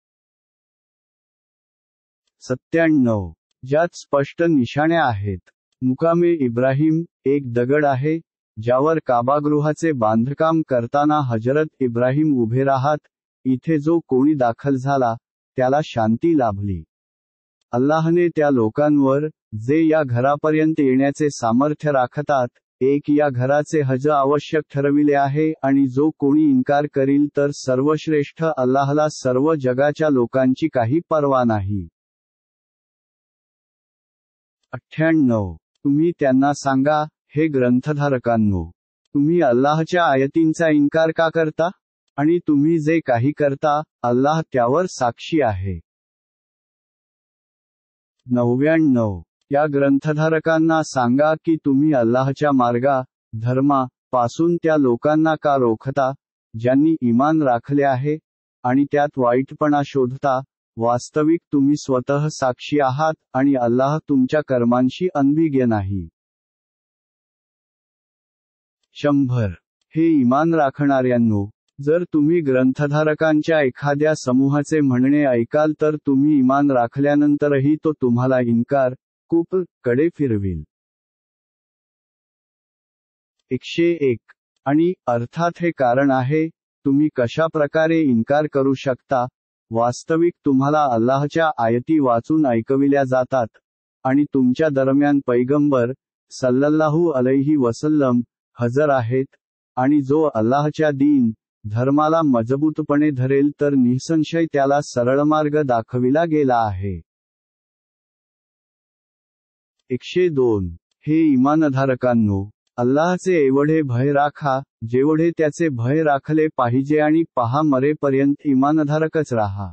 97 ज्यात स्पष्ट निशाण्या आहेत. मुकामे इब्राहिम एक दगड आहे, ज्यावर काबागृहाचे बांधकाम करताना हजरत इब्राहिम उभे राहत, इथे जो कोणी दाखल झाला, त्याला शांती लाभली. अल्लाहने त्या लोकांवर, जे या घरापर्यंत येण्याचे सामर्थ्य राखतात, एक या घराचे हज आवश्यक ठरविले आहे आणि जो कोणी इन्कार करील तर सर्वश्रेष्ठ अल्लाहला सर्व जगाच्या लोकांची काही पर्वा नाही. 98 तुम्ही त्यांना सांगा, हे ग्रंथधारकांनो, तुम्ही अल्लाहच्या आयतींचा इन्कार का करता? आणि तुम्ही जे काही करता, अल्लाह त्यावर साक्षी आहे. 99 या ग्रंथधारकांना सांगा की तुम्ही अल्लाहच्या मार्गा, धर्मा, पासून त्या लोकांना का रोखता, ज्यांनी ईमान राखले आहे, आणि त्यात वाईटपणा शोधता, वास्तविक तुम्ही स्वतः साक्षी आहात आणि अल्लाह तुमच्या कर्मांशी अनभिज्ञ नाही. 100 हे ईमान राखणाऱ्यांनो, जर तुम्ही ग्रंथधारकांच्या एखाद्या समूहाचे म्हणणे ऐकाल तर तुम्ही ईमान राखल्यानंतरही तो तुम्हाला इन्कार, कुफ्र कडे फिरविल. 101 आणि अर्थात हे कारण आहे, तुम्ही कशा प्रकारे इन्कार करू शकता, वास्तविक तुम्हाला अल्लाहच्या आयती वाचून ऐकविल्या जातात, आणि तुमच्या दरम्यान पैगंबर, सल्लल्लाहु अलैहि वसल्लम, हजर आहेत, आणि जो अल्लाहच्या दीन, धर्माला मजबूतपणे धरेल तर निःसंशय त्याला सरळ मार्ग दाखविला गेला आहे. 102 हे इमानधारकांनो, अल्लाहचे एवढे भय राखा, जेवढे त्याचे भय राखले पाहिजे आणि पहा मरेपर्यंत इमानधारकच राहा.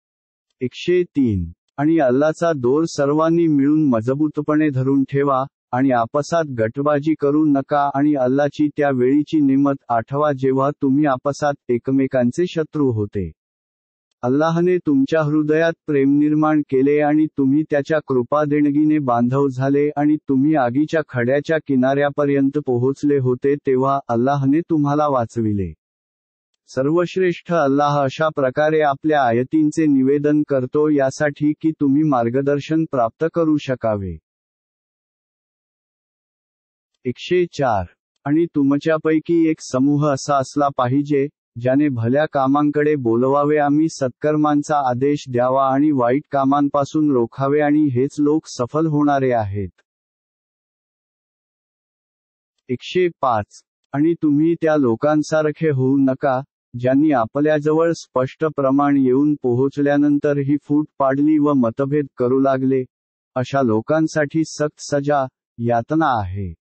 103 आणि अल्लाचा दोर सर्वांनी मिळून मजबूतपणे धरून ठेवा, आणि आपसात गटबाजी करू नका आणि अल्लाची त्या वेळीची नेमत आठवा जेव्हा तुम्ही आपसात एकमेकांचे शत्रू होते. अल्लाहने तुमच्या हृदयात प्रेम निर्माण केले आणि तुम्ही त्याच्या कृपादेणगीने बांधव झाले आणि तुम्ही आगीच्या खड्याच्या किनाऱ्यापर्यंत पोहोचले होते तेव्हा अल्लाहने तुम्हाला वाचविले. सर्वश्रेष्ठ अल्लाह अशा प्रकारे आपल्या आयतींचे निवेदन करतो यासाठी की तुम्ही मार्गदर्शन प्राप्त करू शकावे. 104. आणि तुमच्यापैकी एक समूह असा असला पाहिजे, ज्याने भल्या कामांकडे बोलवावे आम्ही सत्कर्मांचा आदेश द्यावा आणि वाईट कामांपासून रोखावे आणि हेच लोक सफल होणारे आहेत. 105. आणि तुम्ही त्या लोकांसारखे होऊ नका, ज्यांनी आपल्याजवळ स्पष्ट प्रमाण येऊन पोहोचल्यानंतरही फूट पाडली व मतभेद करू लागले. अशा लोकांसाठी सक्त सजा, यातना आहे.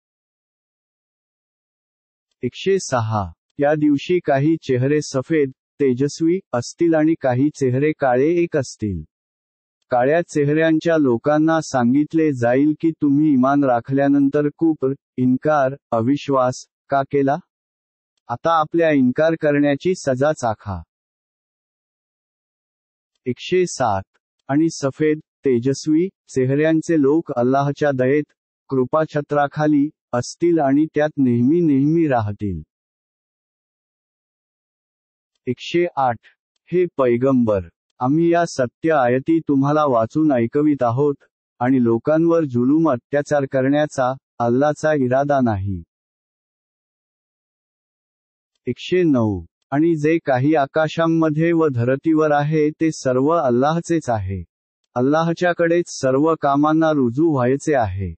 106. त्या दिवशी काही चेहरे सफेद, तेजस्वी असतील आणि काही चेहरे काळे एक असतील. काळ्या चेहऱ्यांच्या लोकांना सांगितले जाईल की तुम्ही इमान राखल्यानंतर कुफ्र, इन्कार, अविश्वास का केला? आता आपल्या इन्कार करण्याची सजा चाखा. 107. आणि सफेद, तेजस्वी चेहऱ्यांचे लोक अल्लाहच्या दयेत, कृपाछत्राखाली असतील आणि त्यात नेहमी नेहमी राहतील. 108. हे पैगंबर, आम्ही या सत्य आयती तुम्हाला वाचून ऐकवित आहोत, आणि लोकांवर जुलूम अत्याचार करण्याचा अल्लाचा इरादा नाही. 109. आणि जे काही आकाशांमध्ये व धरतीवर आहे ते सर्व अल्लाहचेच आहे. अल्लाहच्याकडेच सर्व कामांना रुजू व्हायचे आहे.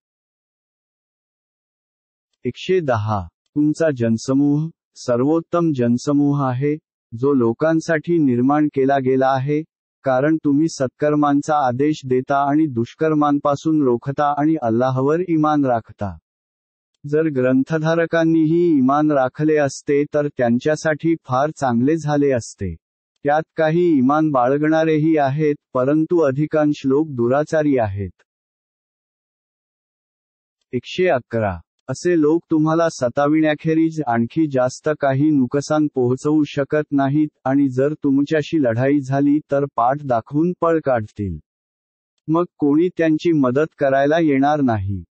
110. तुमचा जनसमूह सर्वोत्तम जनसमूह आहे, जो लोकांसाठी निर्माण केला गेला आहे, कारण तुम्ही सत्कर्मांचा आदेश देता आणि दुष्कर्मांपासून रोखता आणि अल्लाहवर इमान राखता. जर ग्रंथधारकांनीही इमान राखले असते तर त्यांच्यासाठी फार चांगले झाले असते. त्यात काही इमान बाळगणारेही आहेत, परंतु अधिकांश लोक दुराचारी आहेत. 111. असे लोक तुम्हाला सताविण्याखेरीज आणखी जास्त काही नुकसान पोहोचवू शकत नाहीत आणि जर तुमच्याशी लढाई झाली तर पाठ दाखवून पळ काढतील. मग कोणी त्यांची मदत करायला येणार नाही.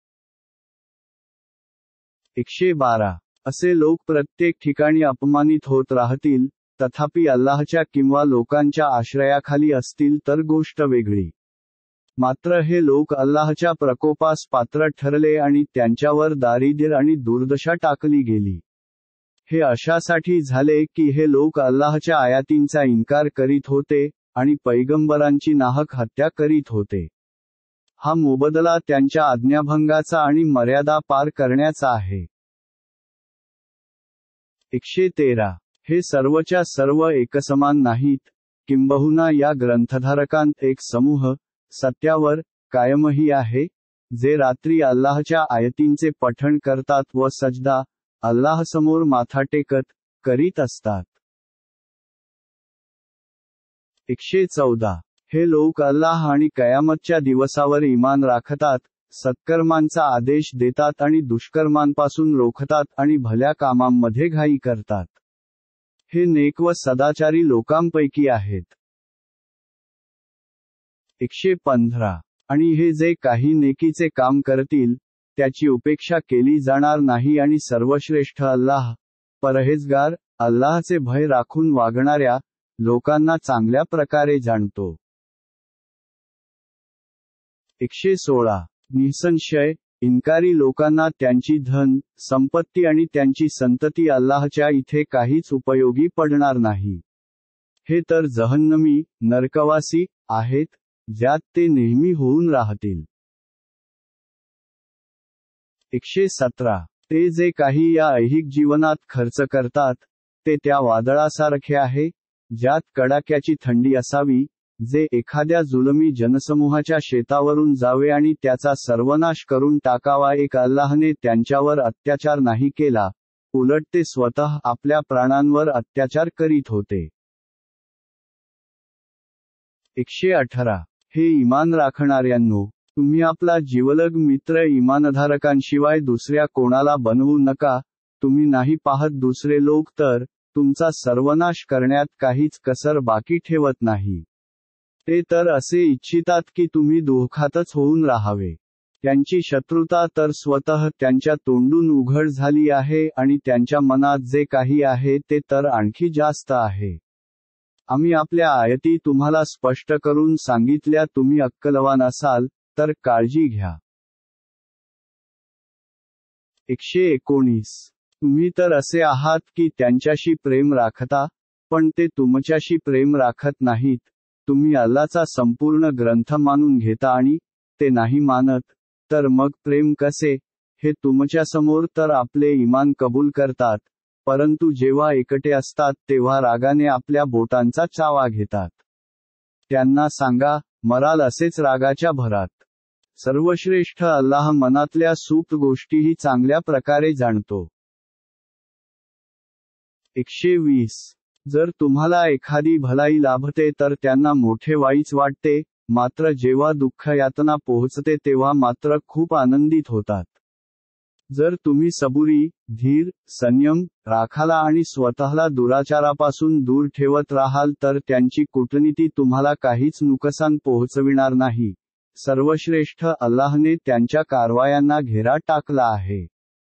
112. असे लोक प्रत्येक ठिकाणी अपमानित होत राहतील, तथापि अल्लाहच्या किंवा लोकांच्या आश्रयाखाली असतील तर गोष्ट वेगळी. मात्र हे लोक अल्लाहच्या प्रकोपास पात्र ठरले आणि त्यांच्यावर दारिद्र्य आणि दुर्दशा टाकली गेली. हे अशासाठी झाले की हे लोक अल्लाहच्या आयातींचा इन्कार करीत होते, आणि पैगंबरांची नाहक हत्या करीत होते. हा मोबदला त्यांच्या आज्ञाभंगाचा आणि मर्यादा पार करण्याचा आहे. 113. हे सर्वच्या सर्व एकसमान नाहीत, किंबहुना या ग्रंथधारकांत एक समूह सत्यावर कायमही आहे, जे रात्री अल्लाहच्या आयतींचे पठण करतात व सजदा अल्लाहसमोर माथा टेकत करीत असतात. 114. हे लोक अल्लाह आणि कयामतच्या दिवसावर इमान राखतात, सत्कर्मांचा आदेश देतात आणि दुष्कर्मांपासून रोखतात आणि भल्या कामांमध्ये घाई करतात. हे नेक व सदाचारी लोकांपैकी आहेत. 115. आणि हे जे काही नेकीचे काम करतील, त्याची उपेक्षा केली जाणार नाही आणि सर्वश्रेष्ठ अल्लाह, परहेजगार, अल्लाहचे भय राखून वागणाऱ्या लोकांना चांगल्या प्रकारे जाणतो. 116. निसंशय, इन्कारी लोकांना त्यांची धन, संपत्ती आणि त्यांची संतती अल्लाहच्या इथे काहीच उपयोगी पडणार नाही. हे तर जहन्नमी, नरकवासी आहेत, ज्यात ते नेहमी होऊन राहतील. 117. ते जे काही या ऐहिक जीवनात खर्च करतात, ते त्या वादळासारखे आहे, ज्यात कडाक्याची थंडी असावी, जे एखाद्या जुलमी जनसमूहाच्या शेतावरून जावे आणि त्याचा सर्वनाश करून टाकावा. एक अल्लाहने त्यांच्यावर अत्याचार नाही केला, उलट ते स्वतः आपल्या प्राणांवर अत्याचार करीत होते. 118. हे इमान राखणाऱ्यांनो, तुम्ही आपला जिवलग मित्र इमानधारकांशिवाय दुसऱ्या कोणाला बनवू नका. तुम्ही नाही पाहत दुसरे लोक तर तुमचा सर्वनाश करण्यात काहीच कसर बाकी ठेवत नाही. ते तर असे इच्छितात की तुम्ही दुःखातच होऊन राहावे. त्यांची शत्रुता तर स्वतः त्यांच्या तोंडून उघड झाली आहे आणि त्यांच्या मनात जे काही आहे ते तर आणखी जास्त आहे. आम्ही आपल्या आयती तुम्हाला स्पष्ट करून सांगितल्या. तुम्ही अक्कलवान असाल तर काळजी घ्या. 119. तुम्ही तर असे आहात की त्यांच्याशी प्रेम राखता, पण ते तुमच्याशी प्रेम राखत नाहीत. तुम्ही अल्लाचा संपूर्ण ग्रंथ मानून घेता आणि ते नाही मानत, तर मग प्रेम कसे? हे तुमच्यासमोर तर आपले ईमान कबूल करतात, परंतु जेव्हा एकटे असतात तेव्हा रागाने आपल्या बोटांचा चावा घेतात. त्यांना सांगा, मराल असेच रागाच्या भरात. सर्वश्रेष्ठ अल्लाह मनातल्या सुप्त गोष्टीही चांगल्या प्रकारे जाणतो. 120. जर तुम्हाला एखादी भलाई लाभते तर त्यांना मोठे वाईच वाटते, मात्र जेव्हा दुःख यातना पोहोचते तेव्हा मात्र खूप आनंदित होतात. जर तुम्ही सबुरी, धीर, संयम राखाला आणि स्वतःला दुराचारापासून दूर ठेवत राहाल तर त्यांची कूटनीती तुम्हाला काहीच नुकसान पोहोचविणार नाही. सर्वश्रेष्ठ अल्लाहने त्यांच्या कारवायांना घेरा टाकला आहे.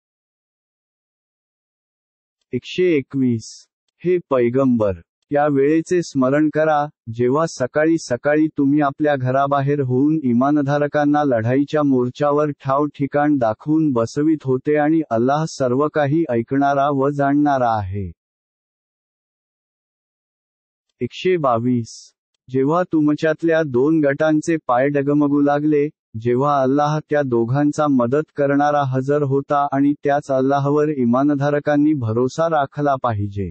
121. हे पैगंबर, त्या वेळेचे स्मरण करा, जेव्हा सकाळी सकाळी तुम्ही आपल्या घराबाहेर होऊन इमानधारकांना लढाईच्या मोर्चावर ठाव ठिकाण दाखवून बसवित होते आणि अल्लाह सर्व काही ऐकणारा व जाणणारा आहे. 122. जेव्हा तुमच्यातल्या दोन गटांचे पाय डगमगू लागले, जेव्हा अल्लाह त्या दोघांचा मदत करणारा हजर होता आणि त्याच अल्लाहवर इमानधारकांनी भरोसा राखला पाहिजे.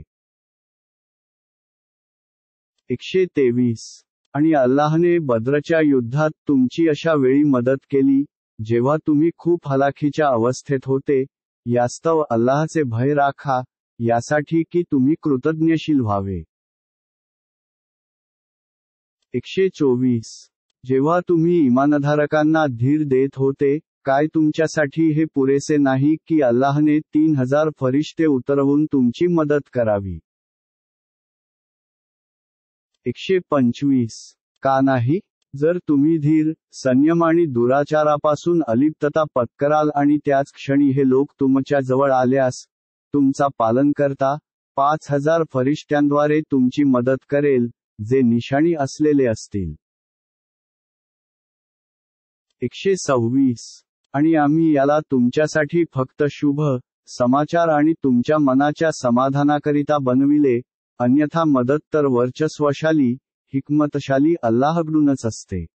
123. आणि अल्लाहने बद्रच्या युद्धात तुमची अशा वेळी मदत केली, जेव्हा तुम्ही खूप हलाखीच्या अवस्थेत होते. यास्तव अल्लाहचे भय राखा, यासाठी की तुम्ही कृतज्ञशील व्हावे. 124. जेव्हा तुम्ही इमानधारकांना धीर देत होते, काय तुमच्यासाठी हे पुरेसे नाही की अल्लाहने 3000 फरिश्ते उतरवून तुमची मदत करावी. 125. का नाही? जर तुम्ही धीर, संयम आणि दुराचारापासून अलिप्तता पत्कराल आणि त्याच क्षणी हे लोक तुमच्या जवळ आल्यास, तुमचा पालनकर्ता 5000 फरिश्त्यांद्वारे तुमची मदत करेल, जे निशाणी असलेले असतील. 126. आणि आम्ही याला तुमच्यासाठी फक्त शुभ समाचार आणि तुमच्या मनाच्या समाधानाकरिता बनविले, अन्यथा मदत तर वर्चस्वशाली, हिकमतशाली अल्लाहकडूनच असते.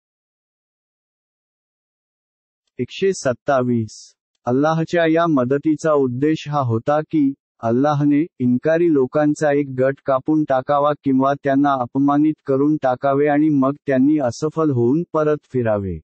127. अल्लाहच्या या मदतीचा उद्देश हा होता की अल्लाहने इन्कारी लोकांचा एक गट कापून टाकावा किंवा त्यांना अपमानित करून टाकावे आणि मग त्यांनी असफल होऊन परत फिरावे.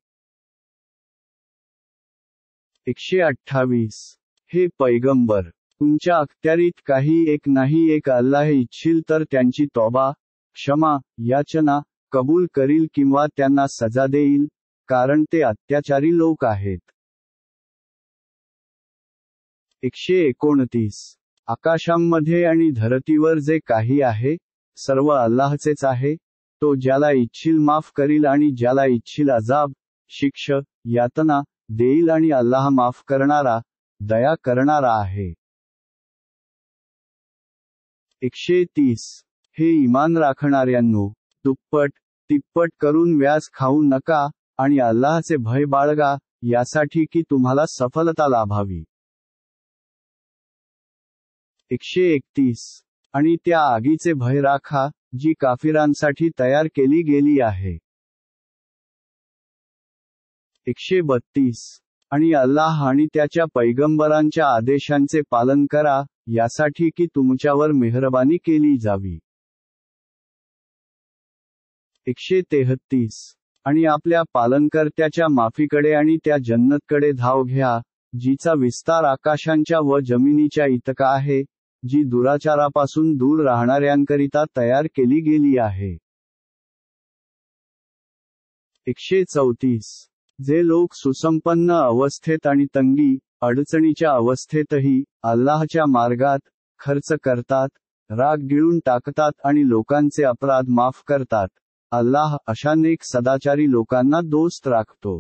128. हे पैगंबर, तुमच्या अखत्यारीत काही एक नाही एक अल्लाह इच्छील तर त्यांची तौबा, क्षमा, याचना कबूल करील किंवा त्यांना सजा देईल, कारण ते अत्याचारी लोक आहेत. 129. आकाशांमध्ये आणि धरतीवर जे काही आहे, सर्व अल्लाहचेच आहे. तो ज्याला इच्छील माफ करील आणि ज्याला इच्छील अजाब, शिक्ष, यातना देईल आणि अल्लाह माफ करणारा, दया करणारा आहे. 130. हे ईमान राखणाऱ्यांनो, दुप्पट, तिप्पट करून व्याज खाऊ नका, आणि अल्लाहचे भय बाळगा, यासाठी की तुम्हाला सफलता लाभावी. 131. आणि त्या आगीचे भय राखा, जी काफिरांसाठी तयार केली गेली आहे. 132. आणि अल्लाह आणि त्याच्या पैगंबरांच्या आदेशांचे पालन करा, यासाठी की तुमच्यावर मेहरबानी केली जावी. 133. आणि आपल्या पालनकर्त्याच्या माफीकडे आणि त्या जन्नतकडे धाव घ्या, जिचा विस्तार आकाशांच्या व जमिनीच्या इतका आहे, जी दुराचारापासून दूर राहणाऱ्यांकरिता तयार केली गेली आहे. 134. जे लोक सुसंपन्न अवस्थेत आणि तंगी, अडचणीच्या अवस्थेतही अल्लाहच्या मार्गात खर्च करतात, राग गिळून टाकतात आणि लोकांचे अपराध माफ करतात, अल्लाह अशा नेक सदाचारी लोकांना दोस्त राखतो.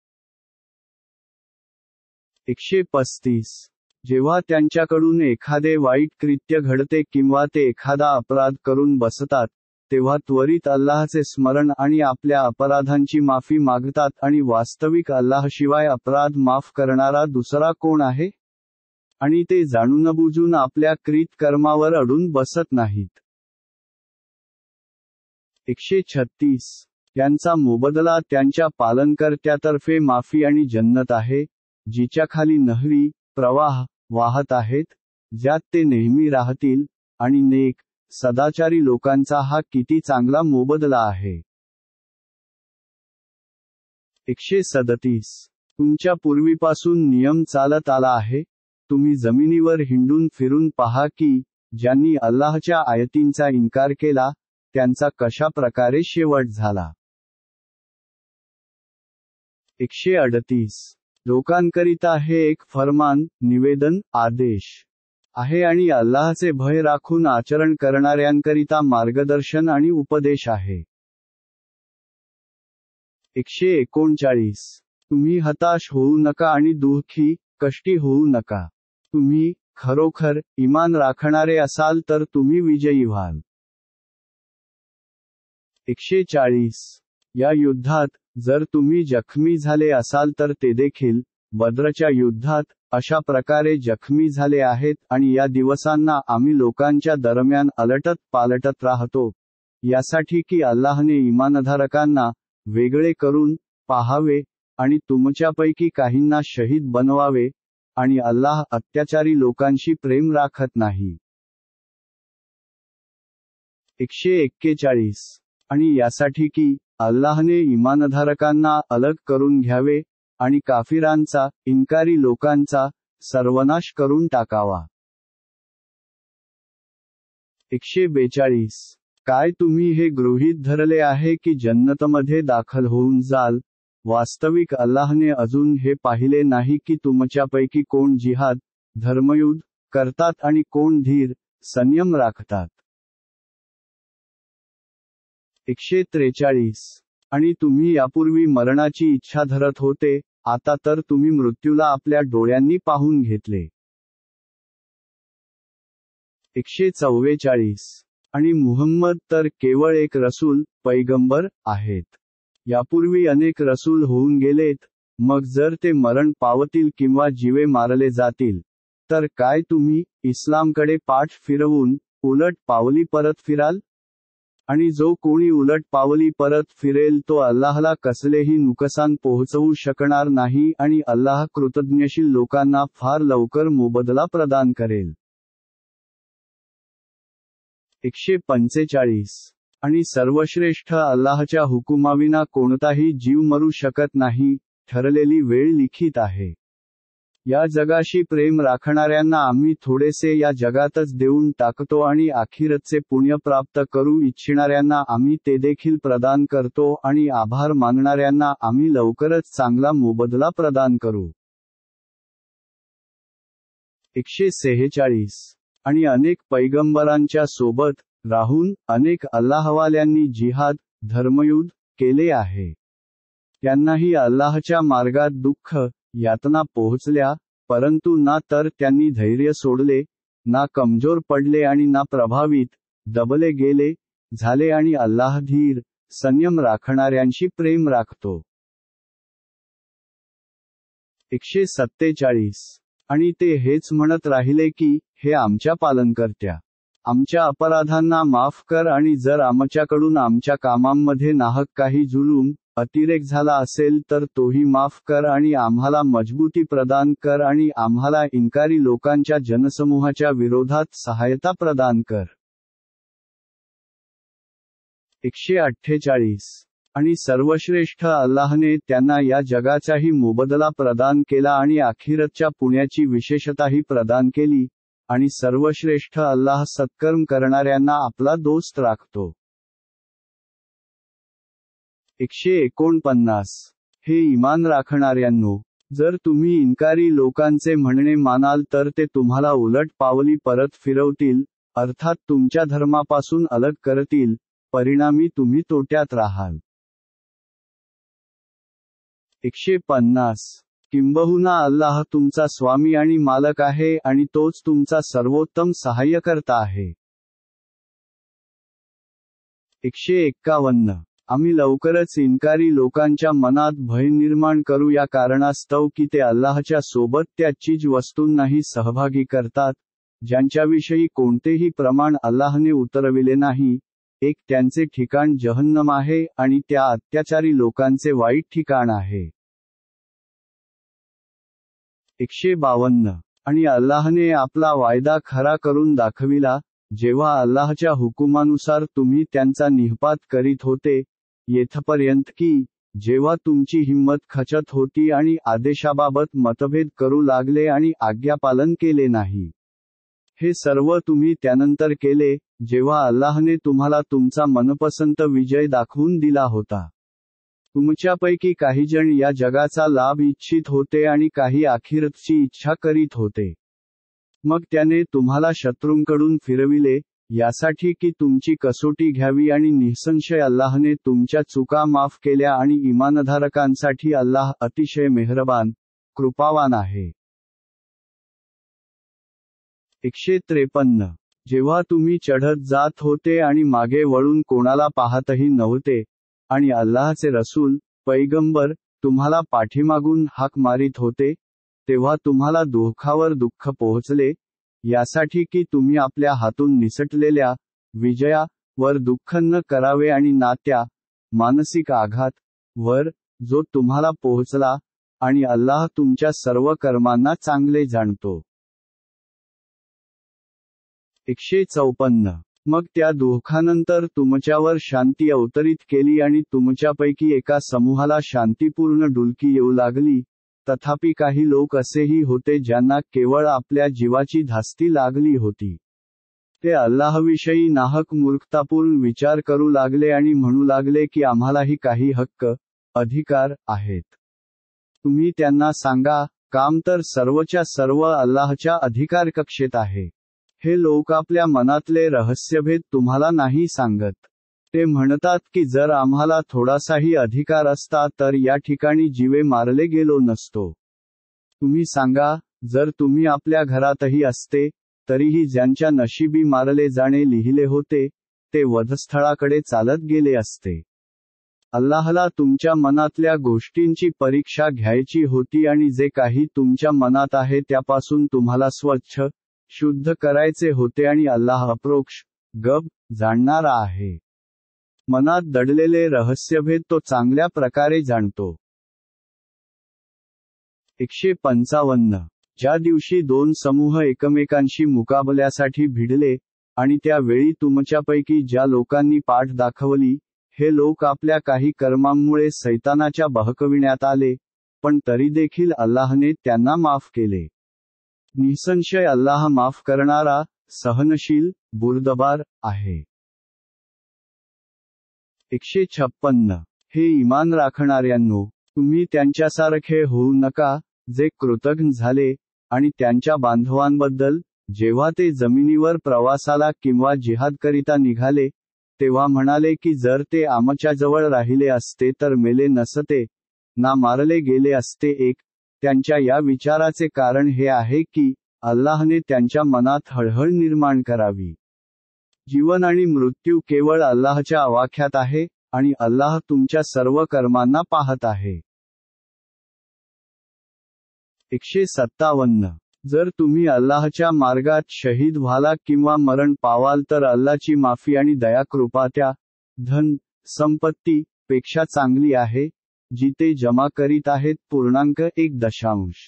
135. जेव्हा त्यांच्याकडून एखादे वाईट कृत्य घडते किंवा ते एखादा अपराध करून बसतात, तेव्हा त्वरित अल्लाहचे स्मरण आणि आपल्या अपराधांची माफी मागतात आणि वास्तविक अल्लाहशिवाय अपराध माफ करणारा दुसरा कोण आहे? आणि ते जाणूनबुजून आपल्या कृत कर्मावर अडून बसत नाहीत. 136. त्यांचा मोबदला त्यांच्या पालनकर्त्यातर्फे माफी आणि जन्नत आहे, जिच्याखाली नहरी, प्रवाह, वाहत आहेत, ज्यात ते नेहमी राहतील, आणि नेक, सदाचारी लोकांचा हा किती चांगला मोबदला आहे. 137. तुमच्या पूर्वीपासून नियम चालत आला आहे, तुम्ही जमिनीवर हिंडून फिरून पहा की, ज्यांनी अल्लाहच्या आयतींचा इन्कार केला, त्यांचा कशा प्रकारे शेवट झाला. 138. लोकांकरिता हे एक फरमान, निवेदन, आदेश आहे आणि अल्लाहचे भय राखून आचरण करणाऱ्यांकरिता मार्गदर्शन आणि उपदेश आहे. 139. तुम्ही हताश होऊ नका आणि दुःखी, कष्टी होऊ नका. तुम्ही, खरोखर, ईमान राखणारे असाल तर तुम्ही विजयी व्हाल. 140. या युद्धात, जर तुम्ही जखमी झाले असाल तर ते देखील, बद्रच्या युद्धात, अशा प्रकारे जखमी झाले आहेत आणि या दिवसांना आम्ही लोकांच्या दरम्यान अलटत पालटत राहतो, यासाठी की अल्लाहने इमानधारकांना वेगळे करून पाहावे आणि तुमच्यापैकी काहींना शहीद बनवावे, आणि अल्लाह अत्याचारी लोकांशी प्रेम राखत नाही. 141. आणि यासाठी की, अल्लाहने इमानधारकांना अलग करून घ्यावे, आणि काफिरांचा, इन्कारी लोकांचा, सर्वनाश करून टाकावा. 142. काय तुम्ही हे गृहीत धरले आहे की जन्नतमध्ये दाखल होऊन जाल? वास्तविक अल्लाहने अजून हे पाहिले नाही की तुमच्यापैकी कोण जिहाद, धर्मयुद्ध करतात आणि कोण धीर, संयम राखतात. 143. आणि तुम्ही यापूर्वी मरणाची इच्छा धरत होते, आता तर तुम्ही मृत्यूला आपल्या डोळ्यांनी पाहून घेतले. 144. आणि मुहम्मद तर केवळ एक रसूल, पैगंबर, आहेत. यापूर्वी अनेक रसूल होऊन गेलेत, मग जर ते मरण पावतील किंवा जीवे मारले जातील, तर काय तुम्ही, इस्लामकडे पाठ फिरवून, उलट पावली परत फिराल? आणि जो कोणी उलट पावली परत फिरेल तो अल्लाहला कसलेही नुकसान पोहोचवू शकणार नाही आणि अल्लाह कृतज्ञशील लोकांना फार लवकर मोबदला प्रदान करेल. 145. आणि सर्वश्रेष्ठ अल्लाहच्या हुकुमाविना कोणताही जीव मरू शकत नाही, ठरलेली वेळ लिखित आहे. या जगाशी प्रेम राखणाऱ्यांना आम्ही थोडेसे या जगातच देऊन टाकतो आणि आखिरतचे पुण्य प्राप्त करू इच्छिणाऱ्यांना आम्ही ते देखील प्रदान करतो आणि आभार मानणाऱ्यांना आम्ही लवकरच चांगला मोबदला प्रदान करू. 146. आणि अनेक पैगंबरांच्या सोबत राहून अनेक अल्लाहवाल्यांनी जिहाद, धर्मयुद्ध केले आहे. त्यांनाही अल्लाहच्या मार्गात दुःख, यातना पोहोचल्या, परंतु ना तर त्यांनी धैर्य सोडले, ना कमजोर पडले आणि ना प्रभावित, दबले गेले, झाले आणि अल्लाह धीर, संयम राखणाऱ्यांशी प्रेम राखतो. 147. आणि ते हेच म्हणत राहिले की, हे आमच्या पालनकर्त्या, आमच्या अपराधांना माफ कर आणि जर आमच्याकडून आमच्या कामांमध्ये नाहक काही जुलूम, अतिरेक झाला असेल तर तोही माफ कर आणि आम्हाला मजबूती प्रदान कर आणि आम्हाला इन्कारी लोकांच्या जनसमूहाच्या विरोधात सहायता प्रदान कर. 148. आणि सर्वश्रेष्ठ अल्लाहने त्यांना या जगाचाही मोबदला प्रदान केला आणि आखिरतच्या पुण्याची विशेषताही प्रदान केली, आणि सर्वश्रेष्ठ अल्लाह सत्कर्म करणाऱ्यांना आपला दोस्त राखतो. 149. हे ईमान राखणाऱ्यांनो, जर तुम्ही इन्कारी लोकांचे म्हणणे मानाल तर ते तुम्हाला उलट पावली परत फिरवतील, अर्थात तुमच्या धर्मापासून अलग करतील, परिणामी तुम्ही तोट्यात राहाल. 150. किंबहुना अल्लाह तुमचा स्वामी आणि मालक आहे आणि तोच तुमचा सर्वोत्तम सहाय्यकर्ता आहे. 151. आम्ही लवकरच इन्कारी लोकांच्या मनात भय निर्माण करू या कारणास्तव की ते अल्लाहच्या सोबत त्या चीज वस्तूंनाही सहभागी करतात, ज्यांच्याविषयी कोणतेही प्रमाण अल्लाहने उतरविले नाही. एक त्यांचे ठिकाण जहन्नम आहे आणि त्या अत्याचारी लोकांचे वाईट ठिकाण आहे. 152. आणि अल्लाहने आपला वायदा खरा करून दाखविला, जेव्हा अल्लाहच्या हुकुमानुसार तुम्ही त्यांचा निःपात करीत होते, येथपर्यंत की, जेव्हा तुमची हिंमत खचत होती आणि आदेशाबाबत मतभेद करू लागले आणि आज्ञापालन केले नाही. हे सर्व तुम्ही त्यानंतर केले, जेव्हा अल्लाहने तुम्हाला तुमचा मनपसंत विजय दाखवून दिला होता. तुमच्यापैकी काही जण या जगाचा लाभ इच्छित होते आणि काही आखिरतची इच्छा करीत होते. मग त्याने तुम्हाला शत्रूंकडून फिरविले, यासाठी की तुमची कसोटी घ्यावी आणि निःसंशय अल्लाहने तुमच्या चुका माफ केल्या आणि इमानधारकांसाठी अल्लाह अतिशय मेहरबान, कृपावान आहे. 153. जेव्हा तुम्ही चढत जात होते आणि मागे वळून कोणाला पाहतही नव्हते, आणि अल्लाहचे रसूल, पैगंबर, तुम्हाला पाठीमागून हाक मारित होते, तेव्हा तुम्हाला दुःखावर दुःख पोहोचले, यासाठी की तुम्ही आपल्या हातून निसटलेल्या विजया वर दुःख न करावे आणि नात्या, मानसिक आघात वर, जो तुम्हाला पोहोचला, आणि अल्लाह तुमच्या सर्व कर्मांना चांगले जाणतो. 154. मग त्या दुःखानंतर तुमच्यावर शांती अवतरित केली आणि तुमच्यापैकी एका समूहाला शांतीपूर्ण डुलकी येऊ लागली, तथापि काही लोक असेही होते ज्यांना केवळ आपल्या जीवाची धास्ती लागली होती. ते अल्लाहविषयी नाहक मूर्खतापूर्ण विचार करू लागले आणि म्हणू लागले की आम्हालाही काही हक्क, अधिकार आहेत. तुम्ही त्यांना सांगा, काम तर सर्वच्या सर्व अल्लाहच्या अधिकारकक्षेत आहे. हे लोक आपल्या मनातले रहस्यभेद तुम्हाला नाही सांगत. ते म्हणतात की जर आम्हाला थोडासाही अधिकार असता तर या ठिकाणी जीवे मारले गेलो नसतो. तुम्ही सांगा, जर तुम्ही आपल्या घरातही असते, तरीही ज्यांच्या नशिबी मारले जाणे लिहिले होते, ते वधस्थळाकडे चालत गेले असते. अल्लाहला तुमच्या मनातल्या गोष्टींची परीक्षा घ्यायची होती आणि जे काही तुमच्या मनात आहे त्यापासून तुम्हाला स्वच्छ, शुद्ध करायचे होते आणि अल्लाह अप्रोक्ष, गब, जाणणारा आहे. मनात दडलेले रहस्यभेद तो चांगल्या प्रकारे जाणतो. 155. ज्या दिवशी दोन समूह एकमेकांशी मुकाबल्यासाठी भिडले, आणि त्या वेळी तुमच्यापैकी ज्या लोकांनी पाठ दाखवली, हे लोक आपल्या काही कर्मांमुळे सैतानाच्या बहकविण्यात आले, पण तरी देखील अल्लाहने त्यांना माफ केले. निसंशय अल्लाह माफ करणारा, सहनशील, बुरदबार आहे. 156. हे ईमान राखणाऱ्यांनो, तुम्ही त्यांच्यासारखे होऊ नका, जे कृतघ्न झाले, आणि त्यांच्या बांधवांबद्दल, जेव्हा ते जमिनीवर प्रवासाला किंवा जिहादकरिता निघाले, तेव्हा म्हणाले की जर ते आमच्याजवळ राहिले असते तर मेले नसते, ना मारले गेले असते. त्यांच्या या विचाराचे कारण हे आहे की, अल्लाहने त्यांच्या मनात हळहळ निर्माण करावी. जीवन आणि मृत्यू केवळ अल्लाहच्या आवाक्यात आहे, आणि अल्लाह तुमच्या सर्व कर्मांना पाहत आहे. 157. जर तुम्ही अल्लाहच्या मार्गात शहीद व्हाला किंवा मरण पावाल तर अल्लाची माफी आणि दयाकृपा त्या धन, संपत्ती पेक्षा चांगली आहे, जी ते जमा करीत आहेत. 1.1.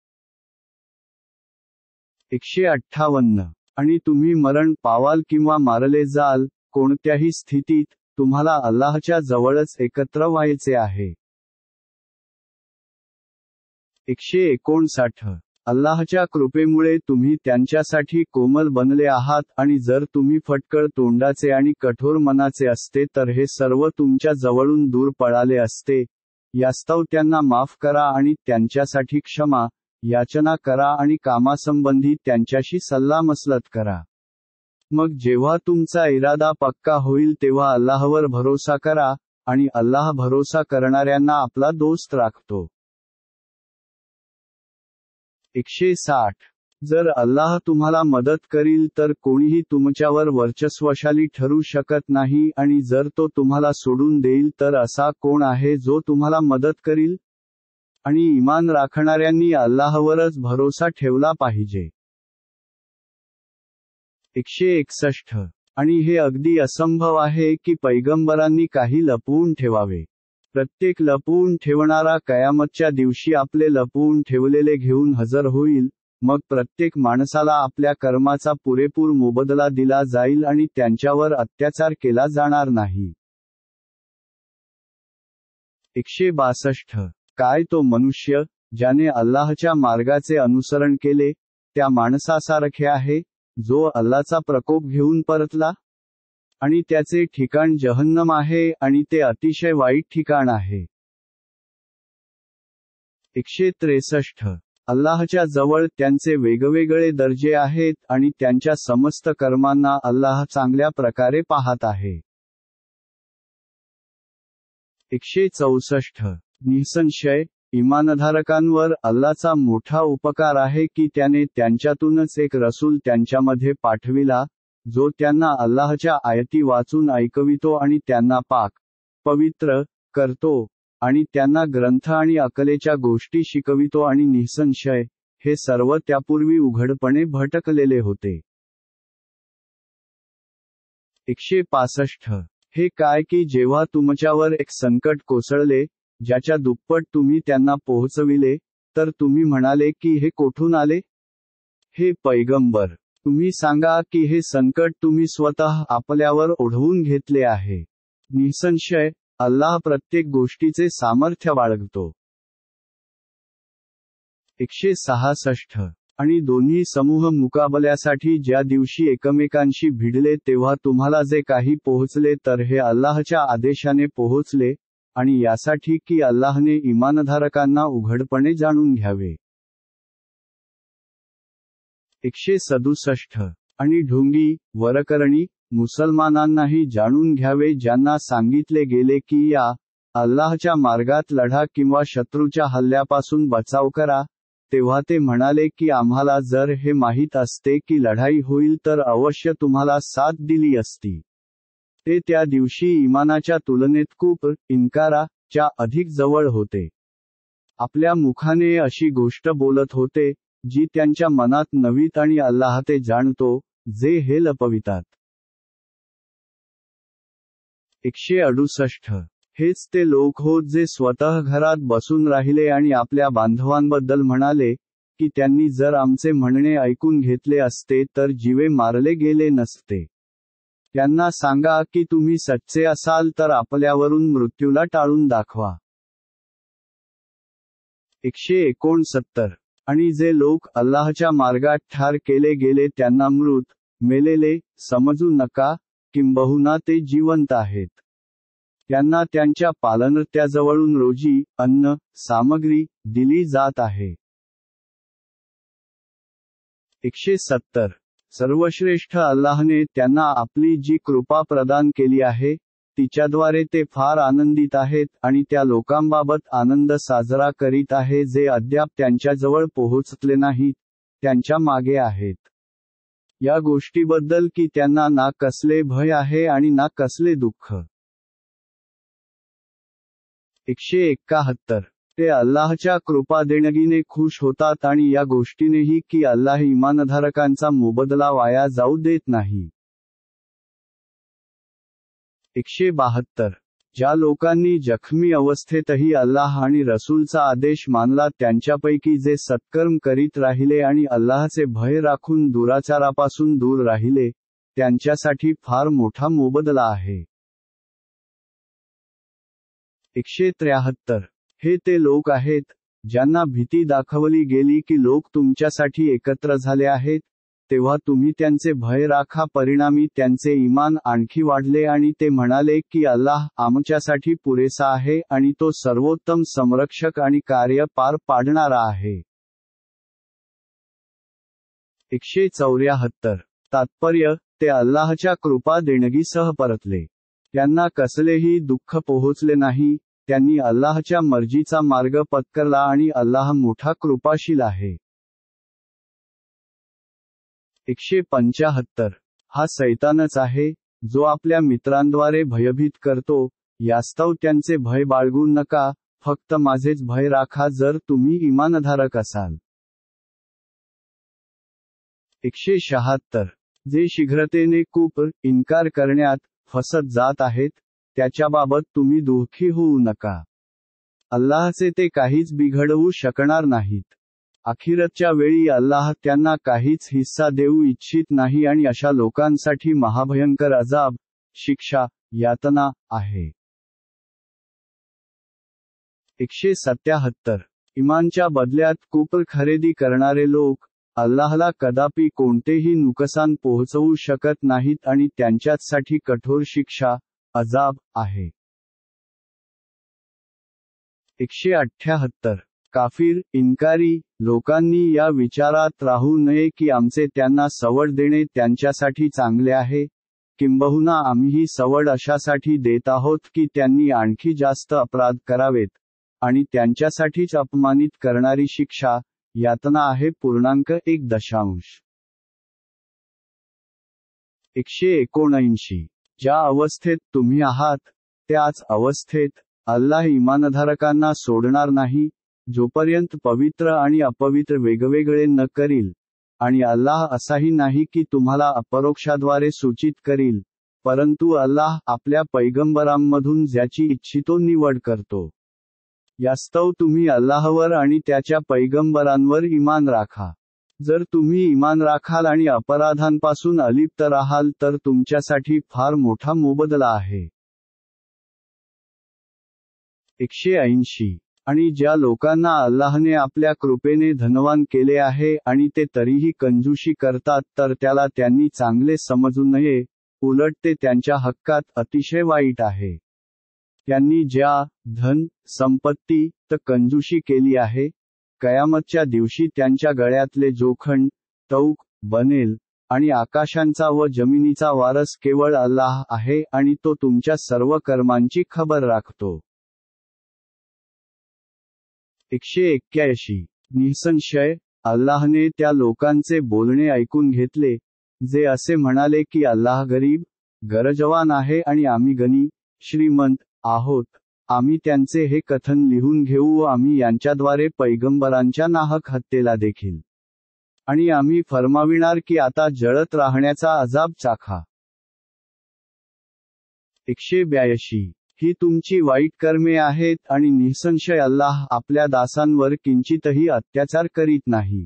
158. आणि तुम्ही मरण पावाल किंवा मारले जाल, कोणत्याही स्थितीत, तुम्हाला अल्लाहच्या जवळच एकत्र व्हायचे आहे. 159. अल्लाहच्या कृपेमुळे तुम्ही त्यांच्यासाठी कोमल बनले आहात आणि जर तुम्ही फटकळ तोंडाचे आणि कठोर मनाचे असते तर हे सर्व तुमच्या जवळून दूर पळाले असते. यास्तव त्यांना माफ करा आणि त्यांच्यासाठी क्षमा याचना करा आणि कामासंबंधी त्यांच्याशी सल्लामसलत करा. मग जेव्हा तुमचा इरादा पक्का होईल तेव्हा अल्लाहवर भरोसा करा, आणि अल्लाह भरोसा करणाऱ्यांना आपला दोस्त राखतो. 160. जर अल्लाह तुम्हाला मदत करील तर कोणीही तुमच्यावर वर्चस्वशाली ठरू शकत नाही, आणि जर तो तुम्हाला सोडून देईल तर असा कोण आहे जो तुम्हाला मदत करील? आणि ईमान राखणाऱ्यांनी अल्लाहवरच भरोसा ठेवला पाहिजे. 161. आणि हे अगदी असंभव आहे की पैगंबरांनी काही लपवून ठेवावे. प्रत्येक लपवून ठेवणारा कयामतच्या दिवशी आपले लपवून ठेवलेले घेऊन हजर होईल, मग प्रत्येक माणसाला आपल्या कर्माचा पुरेपूर मोबदला दिला जाईल आणि त्यांच्यावर अत्याचार केला जाणार नाही. 162. काय तो मनुष्य, ज्याने अल्लाहच्या मार्गाचे अनुसरण केले, त्या माणसासारखे आहे, जो अल्लाचा प्रकोप घेऊन परतला? आणि त्याचे ठिकाण जहन्नम आहे आणि ते अतिशय वाईट ठिकाण आहे. 163. अल्लाहच्या जवळ त्यांचे वेगवेगळे दर्जे आहेत आणि त्यांच्या समस्त कर्मांना अल्लाह चांगल्या प्रकारे पाहत आहे. 164. निसंशय, इमानधारकांवर अल्लाचा मोठा उपकार आहे की त्याने त्यांच्यातूनच एक रसूल त्यांच्यामध्ये पाठविला, जो त्यांना अल्लाहच्या आयती वाचून ऐकवितो आणि त्यांना पाक, पवित्र करतो, आणि त्यांना ग्रंथ आणि अकलेच्या गोष्टी शिकवितो, आणि निसंशय, हे सर्व त्यापूर्वी उघडपणे भटकलेले होते. 165. हे काय की जेव्हा तुमच्यावर एक संकट कोसळले, ज्याच्या दुप्पट तुम्ही त्यांना पोहोचविले, तर तुम्ही म्हणाले की हे कोठून आले? हे पैगंबर, तुम्ही सांगा की हे संकट तुम्ही स्वतः आपल्यावर ओढवून घेतले आहे. निसंशय, अल्लाह प्रत्येक गोष्टीचे सामर्थ्य बाळगतो. 166. आणि दोन्ही समूह मुकाबल्यासाठी ज्या दिवशी एकमेकांशी भिडले तेव्हा तुम्हाला जे काही पोहोचले तर हे अल्लाहच्या आदेशाने पोहोचले, आणि यासाठी की अल्लाहने इमानधारकांना उघडपणे जाणून घ्यावे. 167. आणि ढोंगी, वरकरणी, मुसलमानांनाही जाणून घ्यावे ज्यांना सांगितले गेले की या अल्लाहच्या मार्गात लढा किंवा शत्रूच्या हल्ल्यापासून बचाव करा, तेव्हा ते म्हणाले की आम्हाला जर हे माहीत असते की लढाई होईल तर अवश्य तुम्हाला साथ दिली असती. ते त्या दिवशी इमानाच्या तुलनेत कुफ्र, इन्काराच्या अधिक जवळ होते. आपल्या मुखाने अशी गोष्ट बोलत होते, जी त्यांच्या मनात नव्हीत, आणि अल्लाह ते जाणतो, जे हे लपवितात. 168. हेच ते लोक होत जे स्वतः घरात बसून राहिले आणि आपल्या बांधवांबद्दल म्हणाले, की त्यांनी जर आमचे म्हणणे ऐकून घेतले असते तर जीवे मारले गेले नसते. त्यांना सांगा की तुम्ही सच्चे असाल तर आपल्यावरून मृत्यूला टाळून दाखवा. 169. आणि जे लोक अल्लाहच्या मार्गात ठार केले गेले त्यांना मृत, मेलेले, समजू नका, किंबहुना ते जिवंत आहेत. त्यांना त्यांच्या पालनकर्त्याजवळून रोजी, अन्न, सामग्री, दिली जात आहे. 170. सर्वश्रेष्ठ अल्लाहने त्यांना आपली जी कृपा प्रदान केली आहे, तिच्याद्वारे ते फार आनंदित आहेत आणि त्या लोकांबाबत आनंद साजरा करीत आहे जे अद्याप त्यांच्याजवळ पोहोचले नाहीत, त्यांच्या मागे आहेत. या गोष्टीबद्दल की त्यांना ना कसले भय आहे आणि ना कसले दुःख. 171. ते अल्लाहच्या कृपा देणगीने खुश होतात आणि या गोष्टीनेही की अल्लाह इमानधारकांचा मोबदला वाया जाऊ देत नाही. 172. ज्या लोकांनी जखमी अवस्थेतही अल्लाह आणि रसूलचा आदेश मानला त्यांच्यापैकी जे सत्कर्म करीत राहिले आणि अल्लाहचे भय राखून दुराचारापासून दूर राहिले, त्यांच्यासाठी फार मोठा मोबदला आहे. 173. हे ते लोक आहेत, ज्यांना भीती दाखवली गेली की लोक तुमच्यासाठी एकत्र झाले आहेत, तेव्हा तुम्ही त्यांचे भय राखा. परिणामी त्यांचे ईमान आणखी वाढले आणि ते म्हणाले की अल्लाह आमच्यासाठी पुरेसा आहे आणि तो सर्वोत्तम संरक्षक आणि कार्य पार पाडणारा आहे. 174. तात्पर्य, ते अल्लाहच्या कृपा देणगीसह परतले. त्यांना कसलेही दुःख पोहोचले नाही, त्यांनी अल्लाहच्या मर्जीचा मार्ग पत्करला आणि अल्लाह मोठा कृपाशील आहे. 175. हा सैतानच आहे, जो आपल्या मित्रांद्वारे भयभीत करतो, यास्तव त्यांचे भय बाळगू नका, फक्त माझेच भय राखा जर तुम्ही इमानधारक असाल. 176. जे शीघ्रतेने इन्कार करण्यात फसत जात आहेत, त्याच्याबाबत तुम्ही दुःखी होऊ नका. अल्लाहचे ते काहीच बिघडवू शकणार नाहीत. अखेरच्या वेळी अल्लाह त्यांना काहीच हिस्सा देऊ इच्छित नाही आणि अशा लोकांसाठी महाभयंकर अजाब, शिक्षा, यातना आहे. 177. इमानच्या बदल्यात कुफर खरेदी करणारे लोक, अल्लाहला कदापि कोणतेही नुकसान पोहोचवू शकत नाहीत आणि त्यांच्यासाठी कठोर शिक्षा, अजाब, आहे. 178. काफिर, इन्कारी, लोकांनी या विचारात राहू नये की आमचे त्यांना सवड देणे त्यांच्यासाठी चांगले आहे, किंबहुना आम्हीही सवड अशासाठी देत आहोत की त्यांनी आणखी जास्त अपराध करावेत, आणि त्यांच्यासाठीच अपमानित करणारी शिक्षा, यातना आहे. 1.1. 179. ज्या अवस्थेत तुम्ही आहात, त्याच अवस्थेत अल्लाह इमानधारकांना सोडणार नाही, जोपर्यंत पवित्र आणि अपवित्र वेगवेगळे न करील, आणि अल्लाह असाही नाही की तुम्हाला अपरोक्षाद्वारे सूचित करील, परंतु अल्लाह आपल्या पैगंबरांमधून ज्याची इच्छितो निवड करतो. यास्तव तुम्ही अल्लाहवर आणि त्याच्या पैगंबरांवर ईमान राखा. जर तुम्ही ईमान राखाल आणि अपराधांपासून अलिप्त राहाल तर तुमच्यासाठी फार मोठा मोबदला आहे. 180. आणि ज्या लोकांना अल्लाहने आपल्या कृपेने धनवान केले आहे आणि ते तरीही कंजूशी करतात तर त्याला त्यांनी चांगले समजू नये, उलट ते त्यांच्या हक्कात अतिशय वाईट आहे. त्यांनी ज्या धन, संपत्ती, कंजूशी केली आहे, कयामतच्या दिवशी त्यांच्या गळ्यातले जोखंड, तौक, बनेल, आणि आकाशांचा व जमिनीचा वारस केवळ अल्लाह आहे आणि तो तुमच्या सर्व कर्मांची खबर राखतो. 181. निसंशय, अल्लाहने त्या लोकांचे बोलणे ऐकून घेतले, जे असे म्हणाले की अल्लाह गरीब, गरजवान आहे आणि आम्ही गनी, श्रीमंत, आहोत. आम्ही त्यांचे हे कथन लिहून घेऊ व आम्ही यांच्याद्वारे पैगंबरांच्या नाहक हत्येला देखील. आणि आम्ही फरमाविणार की आता जळत राहण्याचा अजाब चाखा. 182. ही तुमची वाईट कर्मे आहेत आणि निसंशय अल्लाह आपल्या दासांवर किंचितही अत्याचार करीत नाही.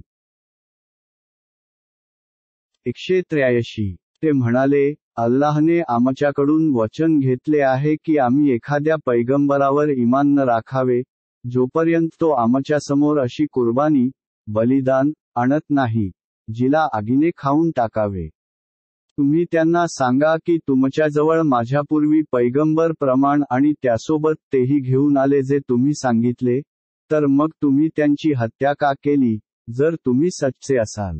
183. ते म्हणाले, अल्लाहने आमच्याकडून वचन घेतले आहे की आम्ही एखाद्या पैगंबरावर ईमान न राखावे, जोपर्यंत तो आमच्यासमोर अशी कुर्बानी, बलिदान, आणत नाही, जिला आगीने खाऊन टाकावे. तुम्ही त्यांना सांगा की तुमच्याजवळ माझ्यापूर्वी पैगंबर प्रमाण आणि त्यासोबत तेही घेऊन आले जे तुम्ही सांगितले, तर मग तुम्ही त्यांची हत्या का केली, जर तुम्ही सच्चे असाल.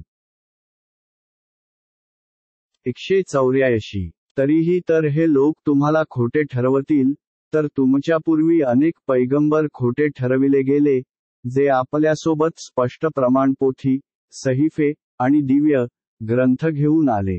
184. तरीही तर हे लोक तुम्हाला खोटे ठरवतील, तर तुमच्यापूर्वी अनेक पैगंबर खोटे ठरविले गेले, जे आपल्यासोबत स्पष्ट प्रमाणपोथी, सहिफे, आणि दिव्य ग्रंथ घेऊन आले.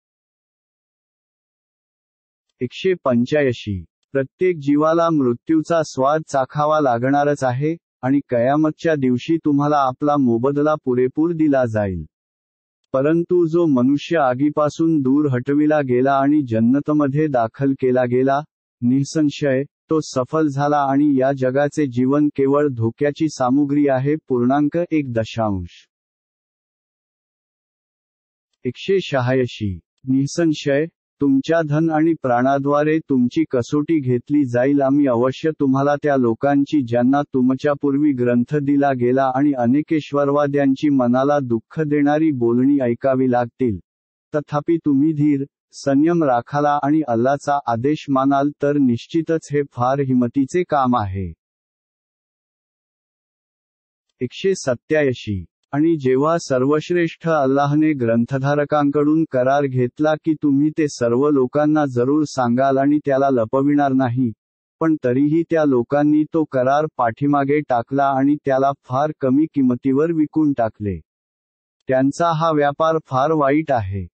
185. प्रत्येक जीवाला मृत्यूचा स्वाद चाखावा लागणारच आहे, आणि कयामतच्या दिवशी तुम्हाला आपला मोबदला पुरेपूर दिला जाईल. परंतु जो मनुष्य आगीपासून दूर हटविला गेला आणि जन्नतमध्ये दाखल केला गेला, निसंशय, तो सफल झाला आणि या जगाचे जीवन केवळ धोक्याची सामुग्री आहे. 1.1. 186. निसंशय, तुमच्या धन आणि प्राणाद्वारे तुमची कसोटी घेतली जाईल. आम्ही अवश्य तुम्हाला त्या लोकांची ज्यांना तुमच्यापूर्वी ग्रंथ दिला गेला आणि अनेकेश्वरवाद्यांची मनाला दुःख देणारी बोलणी ऐकावी लागतील. तथापि तुम्ही धीर, संयम राखाला आणि अल्लाचा आदेश मानाल तर निश्चितच हे फार हिमतीचे काम आहे. 187. आणि जेव्हा सर्वश्रेष्ठ अल्लाहने ग्रंथधारकांकडून करार घेतला की तुम्ही ते सर्व लोकांना जरूर सांगाल आणि त्याला लपविणार नाही, पण तरीही त्या लोकांनी तो करार पाठीमागे टाकला आणि त्याला फार कमी किमतीवर विकून टाकले. त्यांचा हा व्यापार फार वाईट आहे.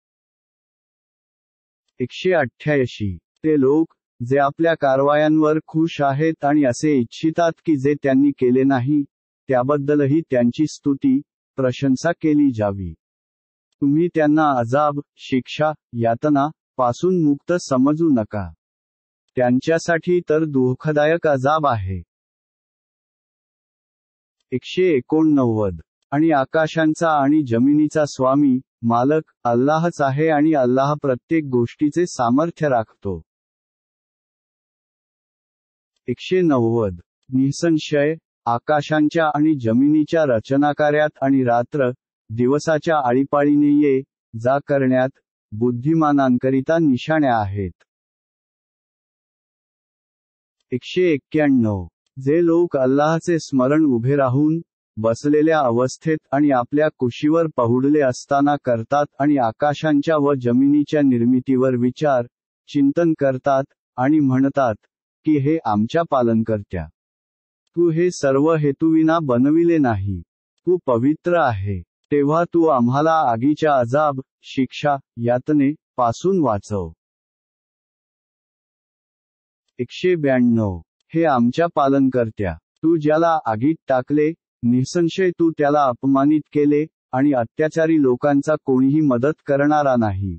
188. ते लोक, जे आपल्या कारवायांवर खुश आहेत आणि असे इच्छितात की जे त्यांनी केले नाही, त्याबद्दलही त्यांची स्तुती, प्रशंसा केली जावी. तुम्ही त्यांना अजाब, शिक्षा, यातना, पासून मुक्त समजू नका. त्यांच्यासाठी तर दुःखदायक अजाब आहे. 189. आणि आकाशांचा आणि जमिनीचा स्वामी, मालक, अल्लाहच आहे आणि अल्लाह प्रत्येक गोष्टीचे सामर्थ्य राखतो. 190. निसंशय, आकाशांच्या आणि जमिनीच्या रचनाकार्यात आणि रात्र, दिवसाच्या आळीपाळीने ये, जा करण्यात, बुद्धिमानांकरिता निशाण्या आहेत. 191. जे लोक अल्लाहचे स्मरण उभे राहून, बसलेल्या अवस्थेत आणि आपल्या कुशीवर पहुडले असताना करतात आणि आकाशांच्या व जमिनीच्या निर्मितीवर विचार, चिंतन करतात, आणि म्हणतात, की हे आमच्या पालनकर्त्या, तू हे सर्व हेतूविना बनविले नाही. तू पवित्र आहे. तेव्हा तू आम्हाला आगीच्या अजाब, शिक्षा, यातने, पासून वाचव. 192. हे आमच्या पालनकर्त्या, तू ज्याला आगीत टाकले, निसंशय तू त्याला अपमानित केले, आणि अत्याचारी लोकांचा कोणीही मदत करणारा नाही.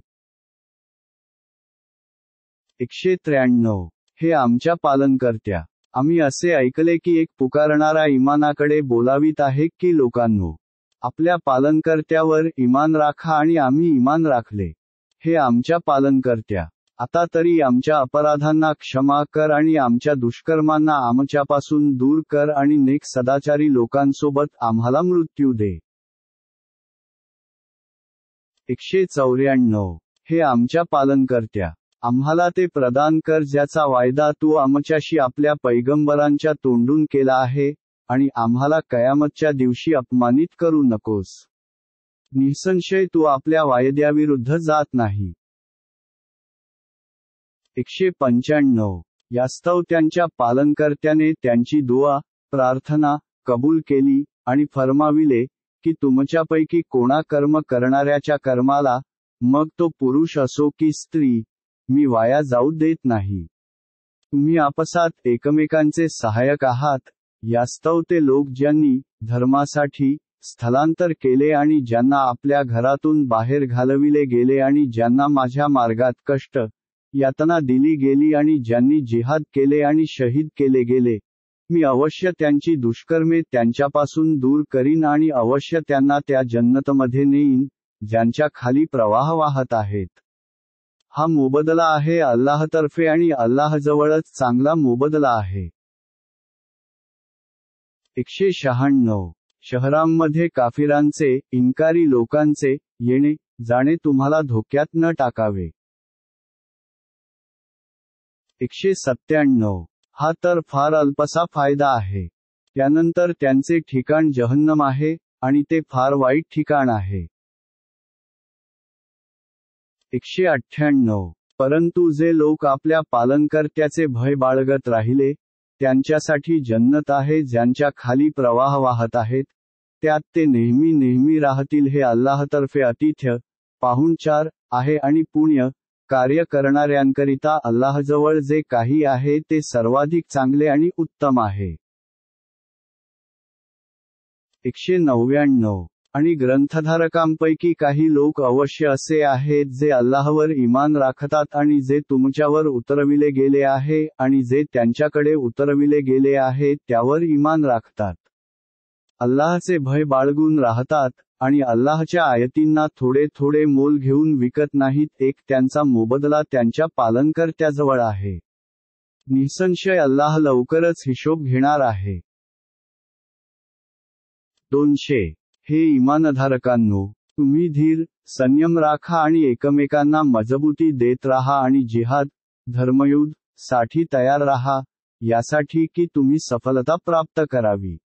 193. हे आमच्या पालनकर्त्या, आम्ही असे ऐकले की एक पुकारणारा इमानाकडे बोलावित आहे की लोकांनो, आपल्या पालनकर्त्यावर इमान राखा आणि आम्ही इमान राखले. हे आमच्या पालनकर्त्या, आता तरी आमच्या अपराधांना क्षमा कर आणि आमच्या दुष्कर्मांना आमच्यापासून दूर कर आणि नेक सदाचारी लोकांसोबत आम्हाला मृत्यू दे. 194. हे आमच्या पालनकर्त्या, आम्हाला ते प्रदान कर ज्याचा वायदा तू आमच्याशी आपल्या पैगंबरांच्या तोंडून केला आहे, आणि आम्हाला कयामतच्या दिवशी अपमानित करू नकोस. निसंशय तू आपल्या वायद्याविरुद्ध जात नाही. 195. यास्तव त्यांच्या पालनकर्त्याने त्यांची दुआ, प्रार्थना, कबूल केली, आणि फरमाविले, की तुमच्यापैकी कोणा कर्म करणाऱ्याच्या कर्माला, मग तो पुरुष असो की स्त्री, मी वाया जाऊ देत नाही. तुम्ही आपसात एकमेकांचे सहाय्यक आहात. यास्तव ते लोक ज्यांनी, धर्मासाठी, स्थलांतर केले आणि ज्यांना आपल्या घरातून बाहेर घालविले गेले आणि ज्यांना माझ्या मार्गात कष्ट, यातना दिली गेली आणि ज्यांनी जिहाद केले आणि शहीद केले गेले, मी अवश्य त्यांची दुष्कर्मे त्यांच्यापासून दूर करीन आणि अवश्य त्यांना त्या जन्नतमध्ये नेईन, ज्यांच्या खाली प्रवाह वाहत आहेत. हा मोबदला आहे अल्लाहतर्फे आणि अल्लाहजवळच चांगला मोबदला आहे. 196. शहरांमध्ये काफिरांचे, इन्कारी लोकांचे, येणे, जाणे तुम्हाला धोक्यात न टाकावे. 197. हा तर फार अल्पसा फायदा आहे. त्यानंतर त्यांचे ठिकाण जहन्नम आहे, आणि ते फार वाईट ठिकाण आहे. 198. परंतु जे लोक आपल्या पालनकर्त्याचे भय बाळगत राहिले, त्यांच्यासाठी जन्नत आहे ज्यांच्या खाली प्रवाह वाहत आहेत, त्यात ते नेहमी नेहमी राहतील. हे अल्लाहतर्फे आतिथ्य, पाहुणचार, आहे आणि पुण्य कार्य करणाऱ्यांकरिता अल्लाहजवळ जे काही आहे ते सर्वाधिक चांगले आणि उत्तम आहे. 199. आणि ग्रंथधारकांपैकी काही लोक अवश्य असे आहेत जे अल्लाहवर ईमान राखतात आणि जे तुमच्यावर उतरविले गेले आहे आणि जे त्यांच्याकडे उतरविले गेले आहे त्यावर ईमान राखतात. अल्लाहचे भय बाळगून राहतात, आणि अल्लाहच्या आयतींना थोडे थोडे मोल घेऊन विकत नाहीत, एक त्यांचा मोबदला त्यांच्या पालनकर्त्याजवळ आहे. निसंशय अल्लाह लवकरच हिशोब घेणार आहे. 200. हे इमानधारकांनो, तुम्ही धीर, संयम राखा आणि एकमेकांना मजबूती देत राहा आणि जिहाद, धर्मयुद्ध, साठी तयार राहा, यासाठी की तुम्ही सफलता प्राप्त करावी.